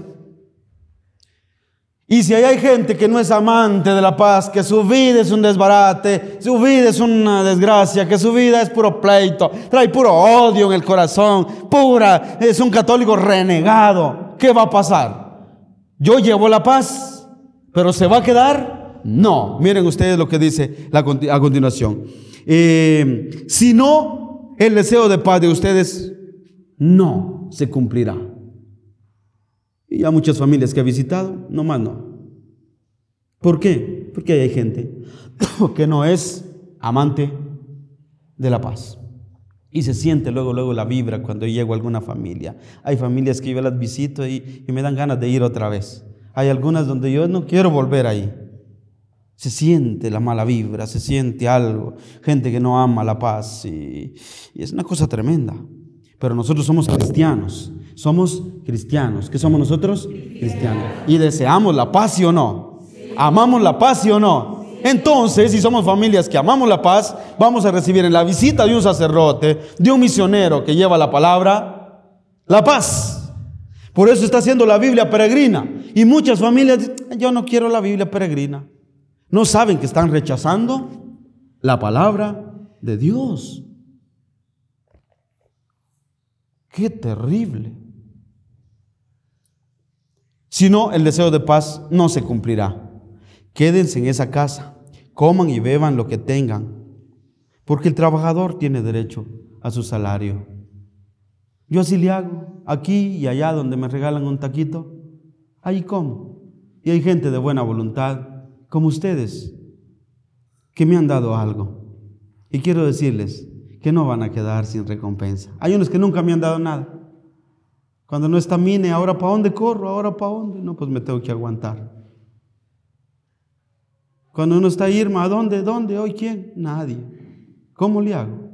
Y si ahí hay gente que no es amante de la paz, que su vida es un desbarate, su vida es una desgracia, que su vida es puro pleito, trae puro odio en el corazón, pura, es un católico renegado, ¿qué va a pasar? Yo llevo la paz, pero ¿se va a quedar? No. Miren ustedes lo que dice la, a continuación. Eh, si no, el deseo de paz de ustedes no se cumplirá. Y a muchas familias que he visitado, no más no. ¿Por qué? Porque hay gente que no es amante de la paz. Y se siente luego, luego la vibra cuando llego a alguna familia. Hay familias que yo las visito y, y me dan ganas de ir otra vez. Hay algunas donde yo no quiero volver ahí. Se siente la mala vibra, se siente algo. Gente que no ama la paz y, y es una cosa tremenda. Pero nosotros somos cristianos, somos cristianos. ¿Qué somos nosotros? Cristianos. ¿Y deseamos la paz, sí o no? Sí. ¿Amamos la paz, sí o no? Sí. Entonces, si somos familias que amamos la paz, vamos a recibir en la visita de un sacerdote, de un misionero que lleva la palabra, la paz. Por eso está haciendo la Biblia peregrina. Y muchas familias dicen: yo no quiero la Biblia peregrina. No saben que están rechazando la palabra de Dios. ¡Qué terrible! Si no, el deseo de paz no se cumplirá. Quédense en esa casa, coman y beban lo que tengan, porque el trabajador tiene derecho a su salario. Yo así le hago, aquí y allá donde me regalan un taquito, ahí como. Y hay gente de buena voluntad, como ustedes, que me han dado algo. Y quiero decirles que no van a quedar sin recompensa. Hay unos que nunca me han dado nada. Cuando no está Mine, ¿ahora para dónde corro? ¿Ahora para dónde? No, pues me tengo que aguantar. Cuando uno está Irma, ¿a dónde? ¿Dónde? ¿Hoy quién? Nadie. ¿Cómo le hago?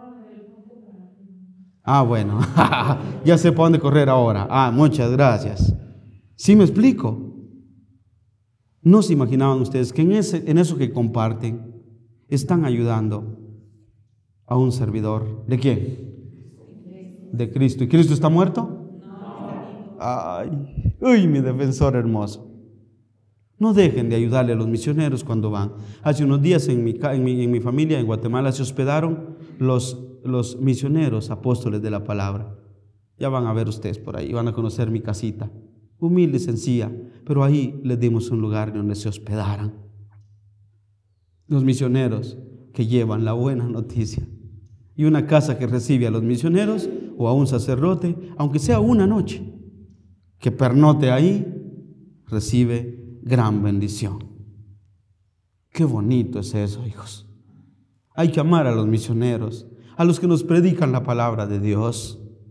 Ah, bueno, ya sé para dónde correr ahora. Ah, muchas gracias. ¿Sí me explico? No se imaginaban ustedes que en, ese, en eso que comparten están ayudando a un servidor. ¿De quién? De Cristo. ¿Y Cristo está muerto? No. Ay, uy, mi defensor hermoso. No dejen de ayudarle a los misioneros cuando van. Hace unos días en mi, en mi, en mi familia en Guatemala se hospedaron los, los misioneros apóstoles de la palabra. Ya van a ver ustedes por ahí, van a conocer mi casita. Humilde y sencilla, pero ahí les dimos un lugar donde se hospedaran. Los misioneros que llevan la buena noticia. Y una casa que recibe a los misioneros o a un sacerdote, aunque sea una noche, que pernote ahí, recibe gran bendición. Qué bonito es eso, hijos. Hay que amar a los misioneros, a los que nos predican la palabra de Dios.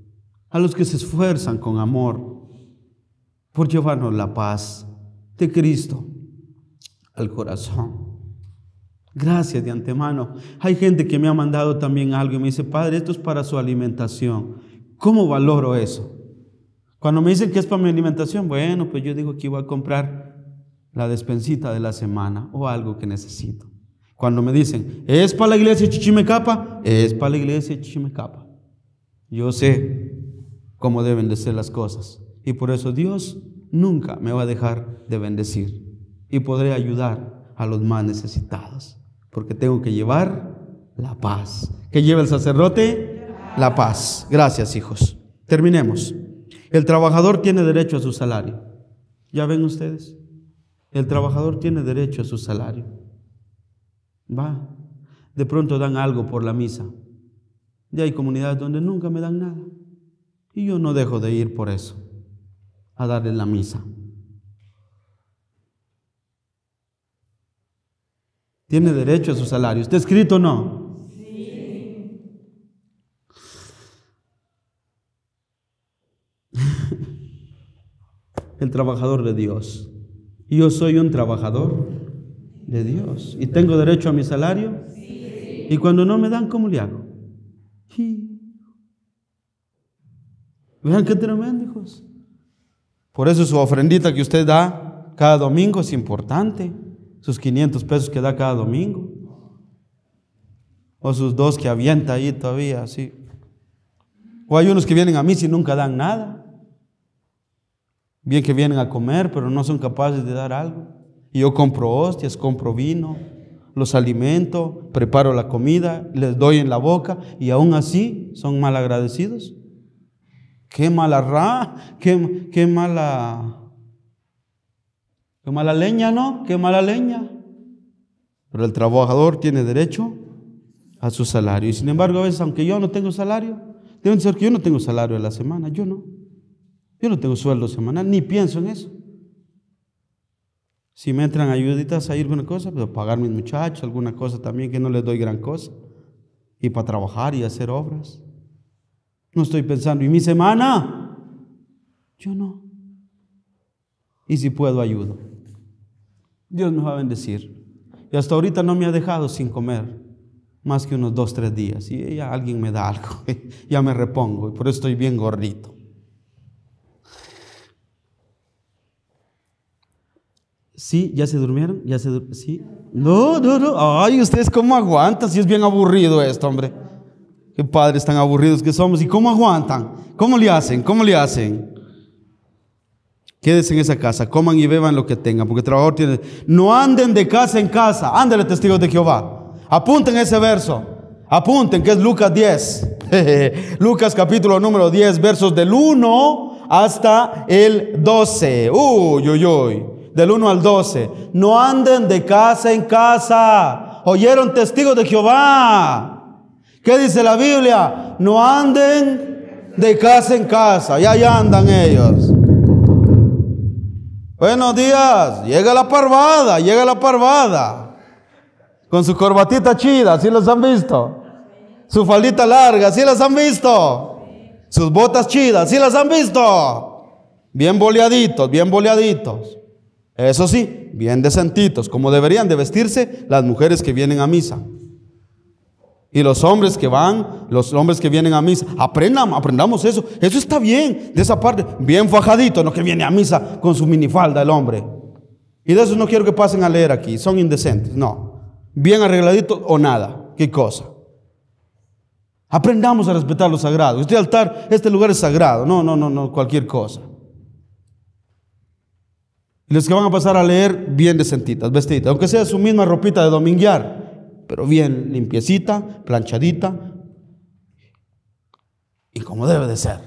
a los que se esfuerzan con amor por llevarnos la paz de Cristo al corazón. Gracias de antemano. Hay gente que me ha mandado también algo y me dice: Padre, esto es para su alimentación. ¿Cómo valoro eso? Cuando me dicen que es para mi alimentación, bueno, pues yo digo que voy a comprar la despensita de la semana o algo que necesito. Cuando me dicen, ¿es para la iglesia de Chichimecapa? Es para la iglesia de Chichimecapa. Yo sé cómo deben de ser las cosas. Y por eso Dios nunca me va a dejar de bendecir. Y podré ayudar a los más necesitados. Porque tengo que llevar la paz. ¿Qué lleva el sacerdote? La paz. Gracias, hijos. Terminemos. El trabajador tiene derecho a su salario. ¿Ya ven ustedes? El trabajador tiene derecho a su salario. Va. De pronto dan algo por la misa. Ya hay comunidades donde nunca me dan nada. Y yo no dejo de ir por eso, a darles la misa. Tiene derecho a su salario. ¿Está escrito o no? Sí. El trabajador de Dios. Y yo soy un trabajador de Dios. ¿Y tengo derecho a mi salario? Sí. Y cuando no me dan, ¿cómo le hago? Sí. Vean qué tremendo, hijos. Por eso su ofrendita que usted da cada domingo es importante. Sus quinientos pesos que da cada domingo. O sus dos que avienta ahí todavía, así. O hay unos que vienen a misa y nunca dan nada. Bien que vienen a comer, pero no son capaces de dar algo. Y yo compro hostias, compro vino, los alimento, preparo la comida, les doy en la boca y aún así son mal agradecidos. Qué mala ra, qué, qué mala, qué mala leña, ¿no? Qué mala leña. Pero el trabajador tiene derecho a su salario. Y sin embargo, a veces, aunque yo no tengo salario, deben ser que yo no tengo salario de la semana, yo no. Yo no tengo sueldo semanal, ni pienso en eso. Si me entran ayuditas a ir alguna cosa, pues pagar a mis muchachos, alguna cosa también que no les doy gran cosa. Y para trabajar y hacer obras. No estoy pensando, ¿y mi semana? Yo no. Y si puedo, ayudo. Dios me va a bendecir. Y hasta ahorita no me ha dejado sin comer más que unos dos, tres días. Y ya alguien me da algo. Ya me repongo y por eso estoy bien gordito. ¿Sí? ¿Ya se durmieron? ¿Ya se dur- ¿Sí? No, no, no. Ay, ustedes cómo aguantan, si es bien aburrido esto, hombre. Qué padres tan aburridos que somos. ¿Y cómo aguantan? ¿Cómo le hacen? ¿Cómo le hacen? Quédense en esa casa, coman y beban lo que tengan, porque el trabajador tiene... No anden de casa en casa. Ándale, testigos de Jehová. Apunten ese verso. Apunten que es Lucas diez. Lucas capítulo número diez, versos del uno hasta el doce. Uy, uy, uy. Del uno al doce. No anden de casa en casa. ¿Oyeron, testigos de Jehová? ¿Qué dice la Biblia? No anden de casa en casa. Y allá andan ellos. Buenos días. Llega la parvada, llega la parvada. Con su corbatita chida, ¿sí los han visto? Su faldita larga, ¿sí las han visto? Sus botas chidas, ¿sí las han visto? Bien boleaditos, bien boleaditos. Eso sí, bien decentitos, como deberían de vestirse las mujeres que vienen a misa. Y los hombres que van, los hombres que vienen a misa, aprendan, aprendamos eso. Eso está bien, de esa parte, bien fajadito, no que viene a misa con su minifalda el hombre. Y de eso no quiero que pasen a leer aquí, son indecentes, no. Bien arregladitos o nada, qué cosa. Aprendamos a respetar lo sagrado. Este altar, este lugar es sagrado, no, no, no, no, cualquier cosa. Y los que van a pasar a leer, bien decentitas, vestiditas, aunque sea su misma ropita de dominguear, pero bien limpiecita, planchadita, y como debe de ser.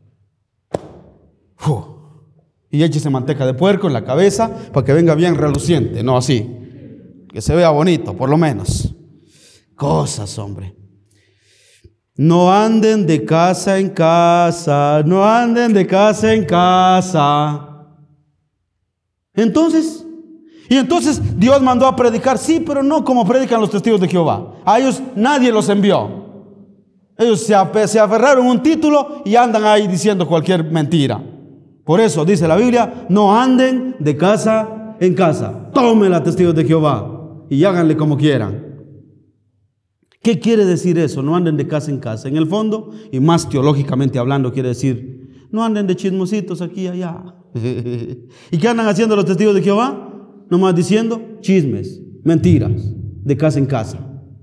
Uf. Y échese manteca de puerco en la cabeza para que venga bien reluciente, no así, que se vea bonito, por lo menos. Cosas, hombre. No anden de casa en casa, no anden de casa en casa. Entonces, y entonces Dios mandó a predicar, sí, pero no como predican los testigos de Jehová. A ellos nadie los envió. Ellos se, se aferraron a un título y andan ahí diciendo cualquier mentira. Por eso dice la Biblia, no anden de casa en casa. Tomen a testigos de Jehová y háganle como quieran. ¿Qué quiere decir eso? No anden de casa en casa. En el fondo, y más teológicamente hablando, quiere decir, no anden de chismositos aquí y allá. ¿Y qué andan haciendo los testigos de Jehová? Nomás diciendo chismes, mentiras, de casa en casa.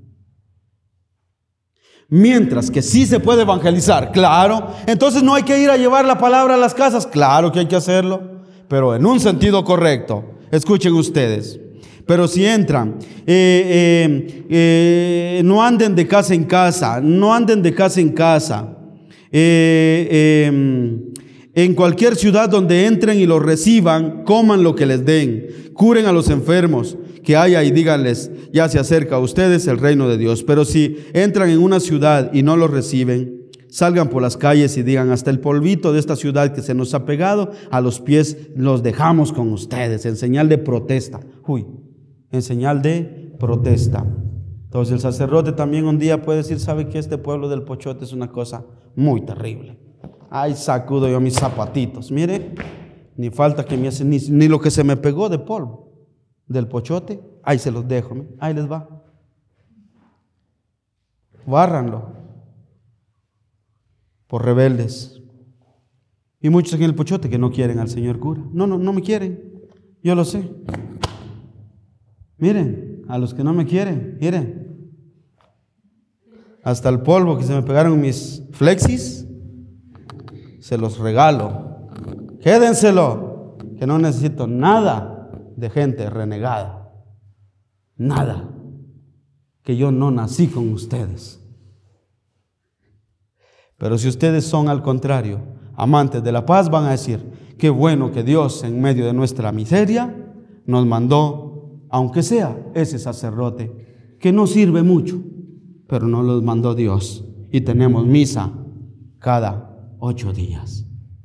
Mientras que sí se puede evangelizar, claro. Entonces no hay que ir a llevar la palabra a las casas. Claro que hay que hacerlo, pero en un sentido correcto. Escuchen ustedes. Pero si entran, eh, eh, eh, no anden de casa en casa, no anden de casa en casa. Eh, eh, en cualquier ciudad donde entren y los reciban, coman lo que les den, curen a los enfermos que haya y díganles, ya se acerca a ustedes el reino de Dios. Pero si entran en una ciudad y no los reciben, salgan por las calles y digan, hasta el polvito de esta ciudad que se nos ha pegado a los pies, los dejamos con ustedes, en señal de protesta. Uy, en señal de protesta. Entonces el sacerdote también un día puede decir, ¿sabe que este pueblo del Pochote es una cosa muy terrible? Ay, sacudo yo mis zapatitos, mire, ni falta que me hace, ni, ni lo que se me pegó de polvo del Pochote, ahí se los dejo, ahí les va. Bárranlo por rebeldes. Y muchos en el Pochote que no quieren al señor cura. No, no, no me quieren, yo lo sé. Miren, a los que no me quieren, miren, hasta el polvo que se me pegaron mis flexis, se los regalo. Quédenselo, que no necesito nada de gente renegada. Nada. Que yo no nací con ustedes. Pero si ustedes son al contrario, amantes de la paz, van a decir, qué bueno que Dios en medio de nuestra miseria nos mandó, aunque sea ese sacerdote, que no sirve mucho, pero nos los mandó Dios. Y tenemos misa cada ocho días.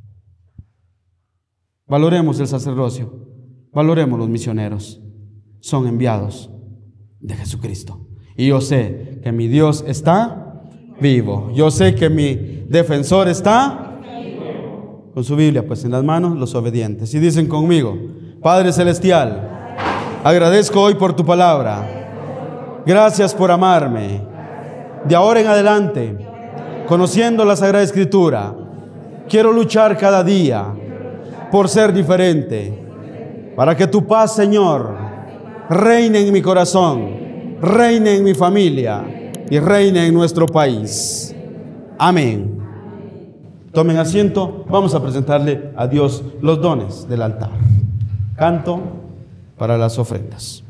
Valoremos el sacerdocio, valoremos los misioneros. Son enviados de Jesucristo. Y yo sé que mi Dios está vivo. Yo sé que mi defensor está vivo. Con su Biblia pues en las manos, los obedientes. Y dicen conmigo, Padre Celestial, agradezco hoy por tu palabra. Gracias por amarme. De ahora en adelante, conociendo la Sagrada Escritura, quiero luchar cada día por ser diferente, para que tu paz, Señor, reine en mi corazón, reine en mi familia y reine en nuestro país. Amén. Tomen asiento, vamos a presentarle a Dios los dones del altar. Canto para las ofrendas.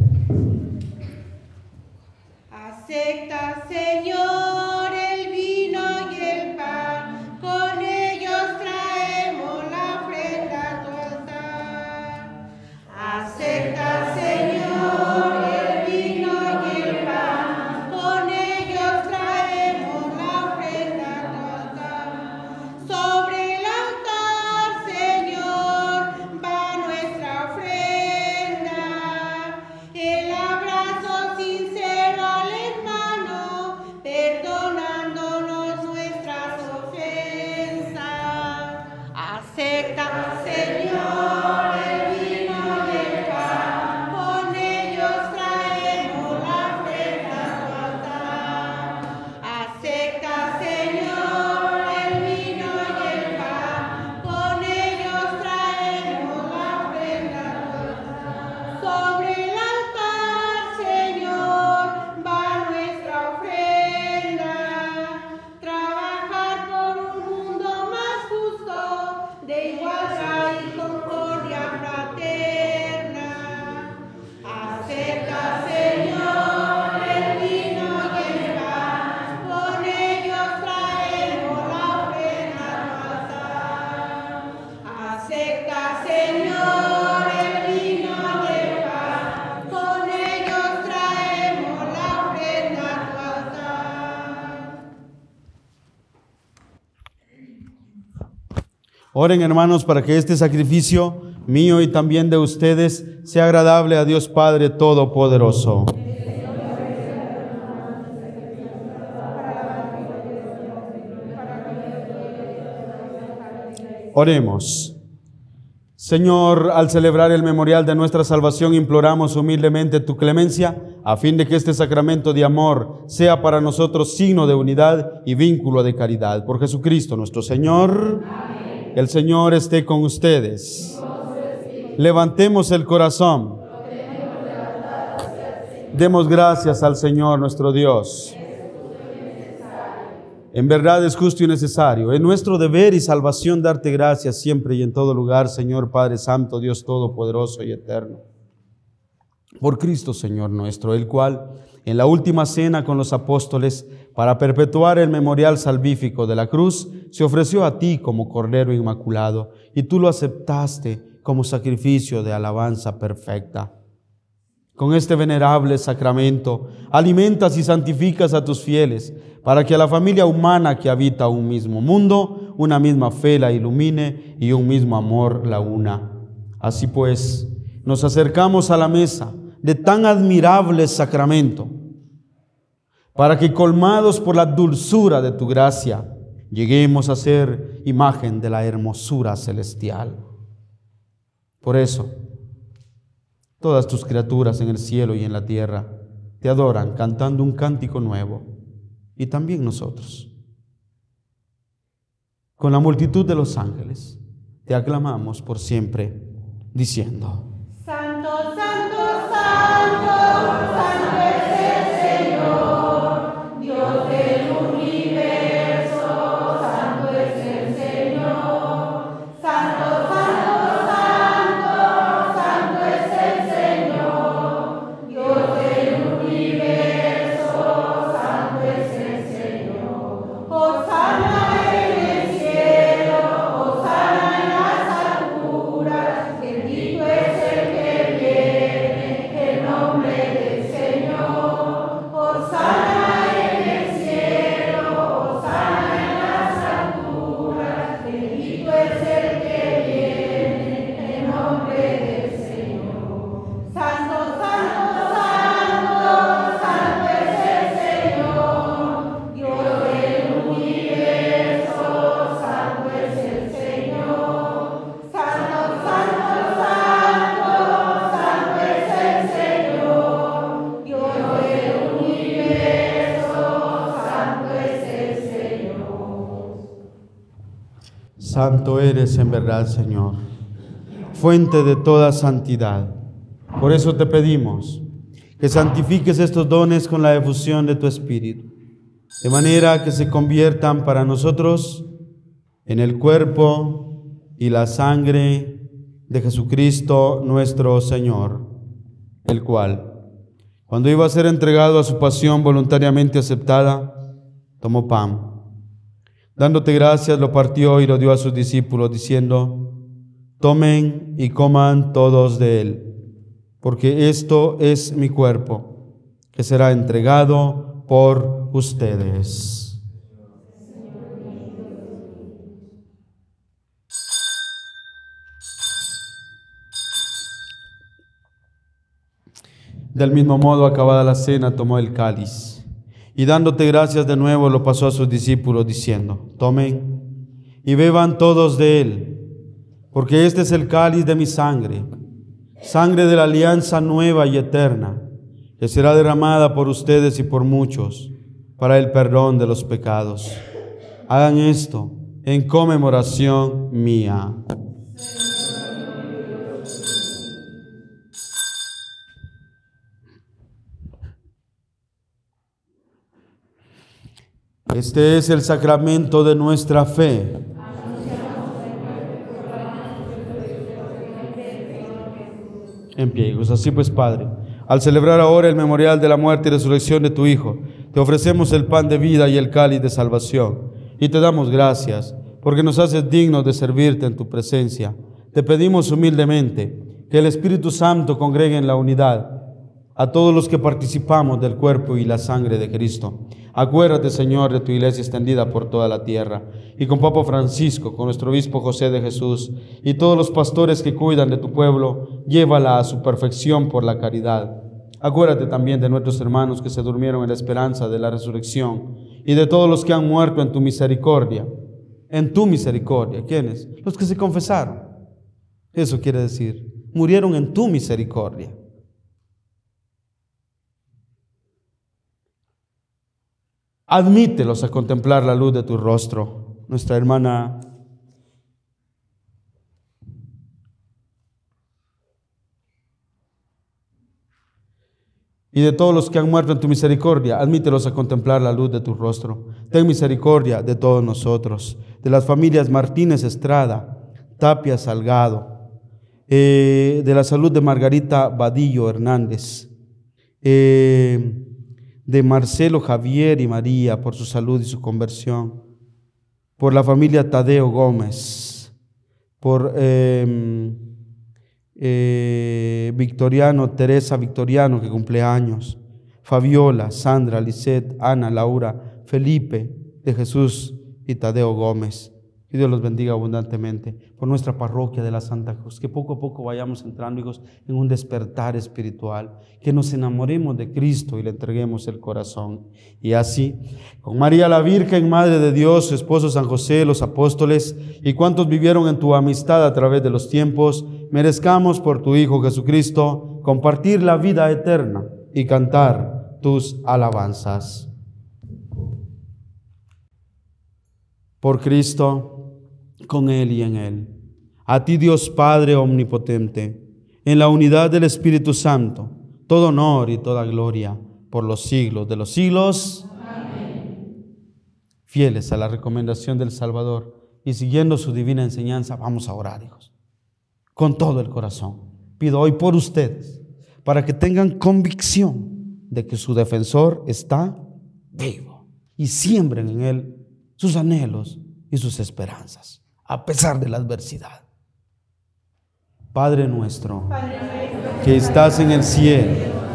Acepta, Señor, el vino y el pan, con ellos traemos la ofrenda a tu altar. Acepta, Señor, el vino y el pan, con ellos traemos la ofrenda a tu altar. Sobre el altar, Señor, va nuestra ofrenda, el abrazo sincero al hermano, perdonándonos nuestras ofensas. Acepta, Señor, el vino y el pan, con ellos traemos la ofrenda a tu altar. Acepta, Señor, el vino y el pan, con ellos traemos la ofrenda a tu altar. Sobre el altar, Señor, va nuestra ofrenda, trabajar por un mundo más justo, de igualdad y concordia fraterna. Acepta, Señor, el vino y el pan, con ellos traemos la ofrenda a tu altar. Acepta, Señor, el vino y el pan, con ellos traemos la ofrenda a tu altar. Oren, hermanos, para que este sacrificio mío y también de ustedes sea agradable a Dios Padre Todopoderoso. Oremos. Señor, al celebrar el memorial de nuestra salvación, imploramos humildemente tu clemencia, a fin de que este sacramento de amor sea para nosotros signo de unidad y vínculo de caridad. Por Jesucristo nuestro Señor. Amén. El Señor esté con ustedes. Levantemos el corazón. Demos gracias al Señor nuestro Dios. En verdad es justo y necesario. Es nuestro deber y salvación darte gracias siempre y en todo lugar, Señor Padre Santo, Dios Todopoderoso y Eterno. Por Cristo, Señor nuestro, el cual, en la última cena con los apóstoles, para perpetuar el memorial salvífico de la cruz, se ofreció a ti como Cordero Inmaculado, y tú lo aceptaste como sacrificio de alabanza perfecta. Con este venerable sacramento, alimentas y santificas a tus fieles, para que a la familia humana que habita un mismo mundo, una misma fe la ilumine y un mismo amor la una. Así pues, nos acercamos a la mesa de tan admirable sacramento, para que, colmados por la dulzura de tu gracia, lleguemos a ser imagen de la hermosura celestial. Por eso, todas tus criaturas en el cielo y en la tierra te adoran cantando un cántico nuevo, y también nosotros. Con la multitud de los ángeles te aclamamos por siempre, diciendo: Santo, santo, santo, santo es el Señor, Dios del universo, santo es el Señor. Santo, santo, santo, santo es el Señor, Dios del universo, santo es el Señor. Hosana en el cielo, hosana en las alturas, bendito es el que viene en nombre del Señor. Hosana en el cielo, hosana en las alturas, bendito es el que viene en nombre del Señor. Santo, santo, santo, santo es el Señor, Dios del universo, santo es el Señor. Santo, santo, santo, santo es el Señor, Dios del universo, santo es el Señor. Santo eres en verdad, Señor, fuente de toda santidad. Por eso te pedimos que santifiques estos dones con la efusión de tu Espíritu, de manera que se conviertan para nosotros en el cuerpo y la sangre de Jesucristo nuestro Señor, el cual, cuando iba a ser entregado a su pasión voluntariamente aceptada, tomó pan. Dándote gracias, lo partió y lo dio a sus discípulos, diciendo: tomen y coman todos de él, porque esto es mi cuerpo, que será entregado por ustedes. Del mismo modo, acabada la cena, tomó el cáliz, y dándote gracias de nuevo, lo pasó a sus discípulos, diciendo: tomen y beban todos de él, porque este es el cáliz de mi sangre, sangre de la alianza nueva y eterna, que será derramada por ustedes y por muchos, para el perdón de los pecados. Hagan esto en conmemoración mía. Este es el sacramento de nuestra fe. En pie, hijos. Así pues, Padre, al celebrar ahora el memorial de la muerte y resurrección de tu Hijo, te ofrecemos el pan de vida y el cáliz de salvación, y te damos gracias, porque nos haces dignos de servirte en tu presencia. Te pedimos humildemente que el Espíritu Santo congregue en la unidad a todos los que participamos del cuerpo y la sangre de Cristo. Acuérdate, Señor, de tu iglesia extendida por toda la tierra, y con Papa Francisco, con nuestro obispo José de Jesús, y todos los pastores que cuidan de tu pueblo, llévala a su perfección por la caridad. Acuérdate también de nuestros hermanos que se durmieron en la esperanza de la resurrección, y de todos los que han muerto en tu misericordia. en tu misericordia. ¿Quiénes? Los que se confesaron. Eso quiere decir, murieron en tu misericordia. Admítelos a contemplar la luz de tu rostro. Nuestra hermana y de todos los que han muerto en tu misericordia, admítelos a contemplar la luz de tu rostro. Ten misericordia de todos nosotros, de las familias Martínez Estrada, Tapia Salgado, eh, de la salud de Margarita Vadillo Hernández, eh, de Marcelo Javier y María por su salud y su conversión, por la familia Tadeo Gómez, por eh, eh, Victoriano, Teresa Victoriano que cumple años, Fabiola, Sandra, Lisette, Ana, Laura, Felipe de Jesús y Tadeo Gómez. Que Dios los bendiga abundantemente. Por nuestra parroquia de la Santa Cruz, que poco a poco vayamos entrando, hijos, en un despertar espiritual, que nos enamoremos de Cristo y le entreguemos el corazón. Y así, con María la Virgen, Madre de Dios, su esposo San José, los apóstoles y cuantos vivieron en tu amistad a través de los tiempos, merezcamos por tu Hijo Jesucristo compartir la vida eterna y cantar tus alabanzas. Por Cristo, con Él y en Él. A ti, Dios Padre omnipotente, en la unidad del Espíritu Santo, todo honor y toda gloria por los siglos de los siglos. Amén. Fieles a la recomendación del Salvador y siguiendo su divina enseñanza, vamos a orar, hijos, con todo el corazón. Pido hoy por ustedes, para que tengan convicción de que su defensor está vivo y siembren en Él sus anhelos y sus esperanzas, a pesar de la adversidad. Padre nuestro, que estás en el cielo,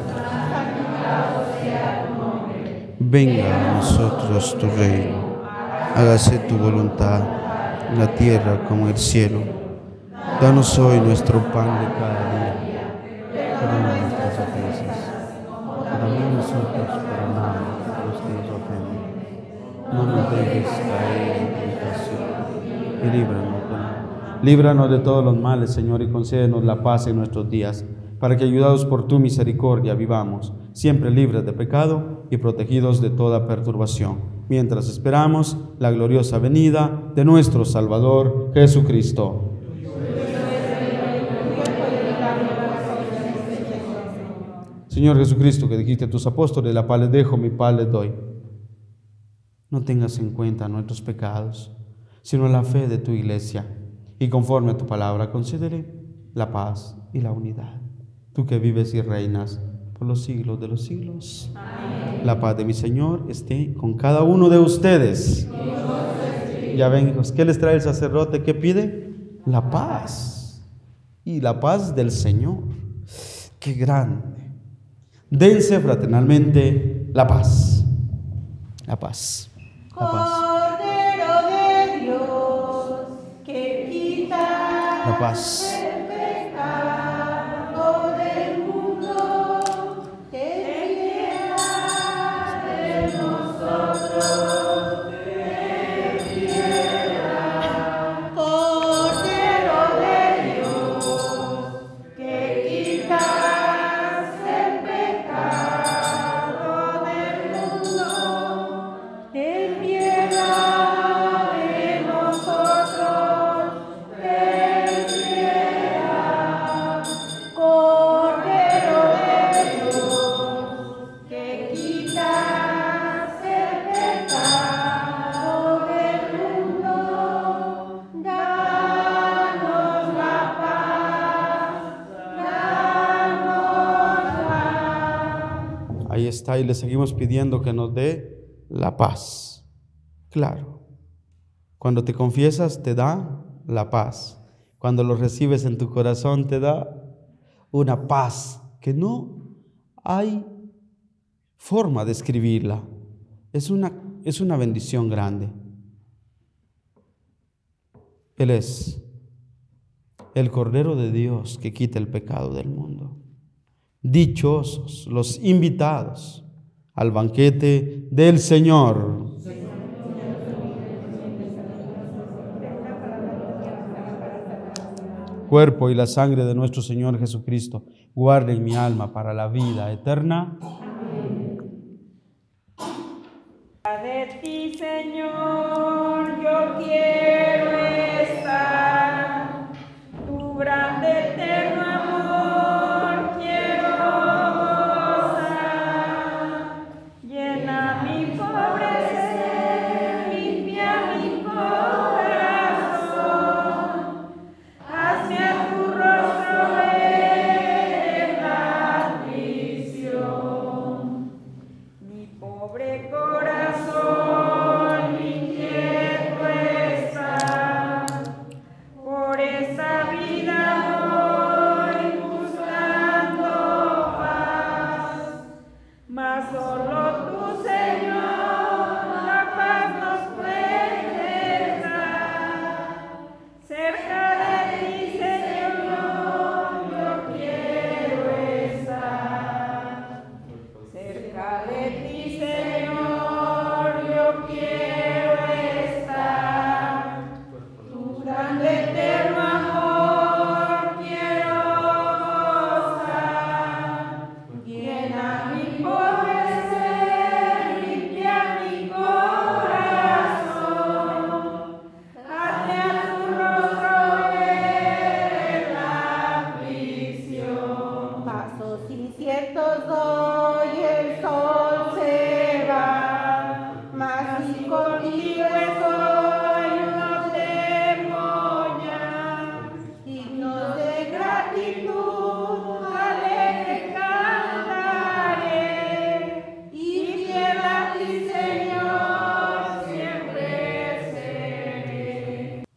venga a nosotros tu reino, hágase tu voluntad en la tierra como en el cielo. Danos hoy nuestro pan de cada día, perdona nuestras ofensas, también nosotros perdonamos a los que nos ofenden. No nos dejes caer en tentación y líbranos del mal. Líbranos de todos los males, Señor, y concédenos la paz en nuestros días, para que, ayudados por tu misericordia, vivamos siempre libres de pecado y protegidos de toda perturbación, mientras esperamos la gloriosa venida de nuestro Salvador Jesucristo. Señor Jesucristo, que dijiste a tus apóstoles, la paz les dejo, mi paz les doy. No tengas en cuenta nuestros pecados, sino la fe de tu iglesia, y conforme a tu palabra concédele la paz y la unidad. Tú que vives y reinas por los siglos de los siglos. Amén. La paz de mi Señor esté con cada uno de ustedes. Ya ven, hijos, ¿qué les trae el sacerdote? ¿Qué pide? La paz. Y la paz del Señor. ¡Qué grande! Dense fraternalmente la paz. La paz. La paz. Cordero de Dios, que quita La paz. el pecado del mundo, ten piedad de nosotros, ten piedad. Cordero de Dios, que quitas el pecado del mundo, ten piedad de nosotros, ten piedad. Cordero de Dios, que quitas el pecado del mundo, danos la paz, danos la. Ahí está, y le seguimos pidiendo que nos dé la paz. Claro, cuando te confiesas te da la paz. Cuando lo recibes en tu corazón te da una paz que no hay forma de escribirla. Es una, es una bendición grande. Él es el Cordero de Dios que quita el pecado del mundo. Dichosos los invitados al banquete del Señor. cuerpo y la sangre de nuestro Señor Jesucristo, guarden mi alma para la vida eterna. De ti, Señor, yo quiero estar, tu grande eterno amor quiero gozar. Llena mi pobre ser, limpia mi corazón, hazme a tu rostro ver en la aflicción. Mi pobre corazón inquieto está, por esa vida voy buscando paz, mas solo tú, Señor, la paz nos puedes dar. Cerca de ti, Señor, yo quiero estar. Cerca de ti, Señor, yo quiero estar. Tu grande eterno amor quiero gozar. Llena mi pobre ser, limpia mi corazón. Hazme a tu rostro ver en la aflicción. Pasos inciertos doy, el sol se va, mas si contigo estoy, no temo ya. Dignos de gratitud, alegre cantaré, y fiel a ti, Señor, siempre seré.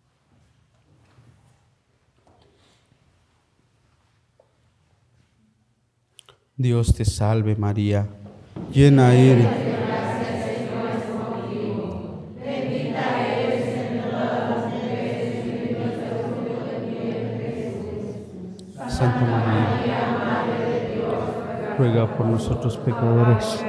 Dios te salve María, llena eres. Santa María, ruega por nosotros pecadores.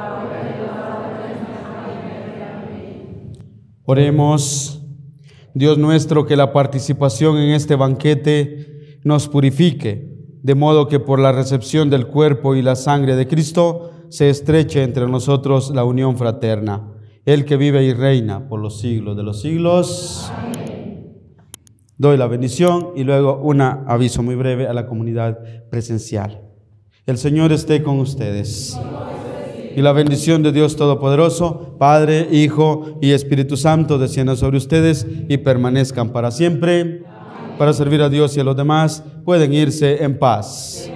Oremos. Dios nuestro, que la participación en este banquete nos purifique, de modo que por la recepción del cuerpo y la sangre de Cristo se estreche entre nosotros la unión fraterna. Él que vive y reina por los siglos de los siglos. Amén. Doy la bendición y luego un aviso muy breve a la comunidad presencial. El Señor esté con ustedes. Y la bendición de Dios Todopoderoso, Padre, Hijo y Espíritu Santo, descienda sobre ustedes y permanezcan para siempre. Amén. Para servir a Dios y a los demás, pueden irse en paz.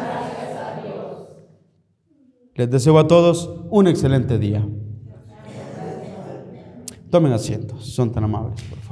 Les deseo a todos un excelente día. Tomen asiento, son tan amables, por favor.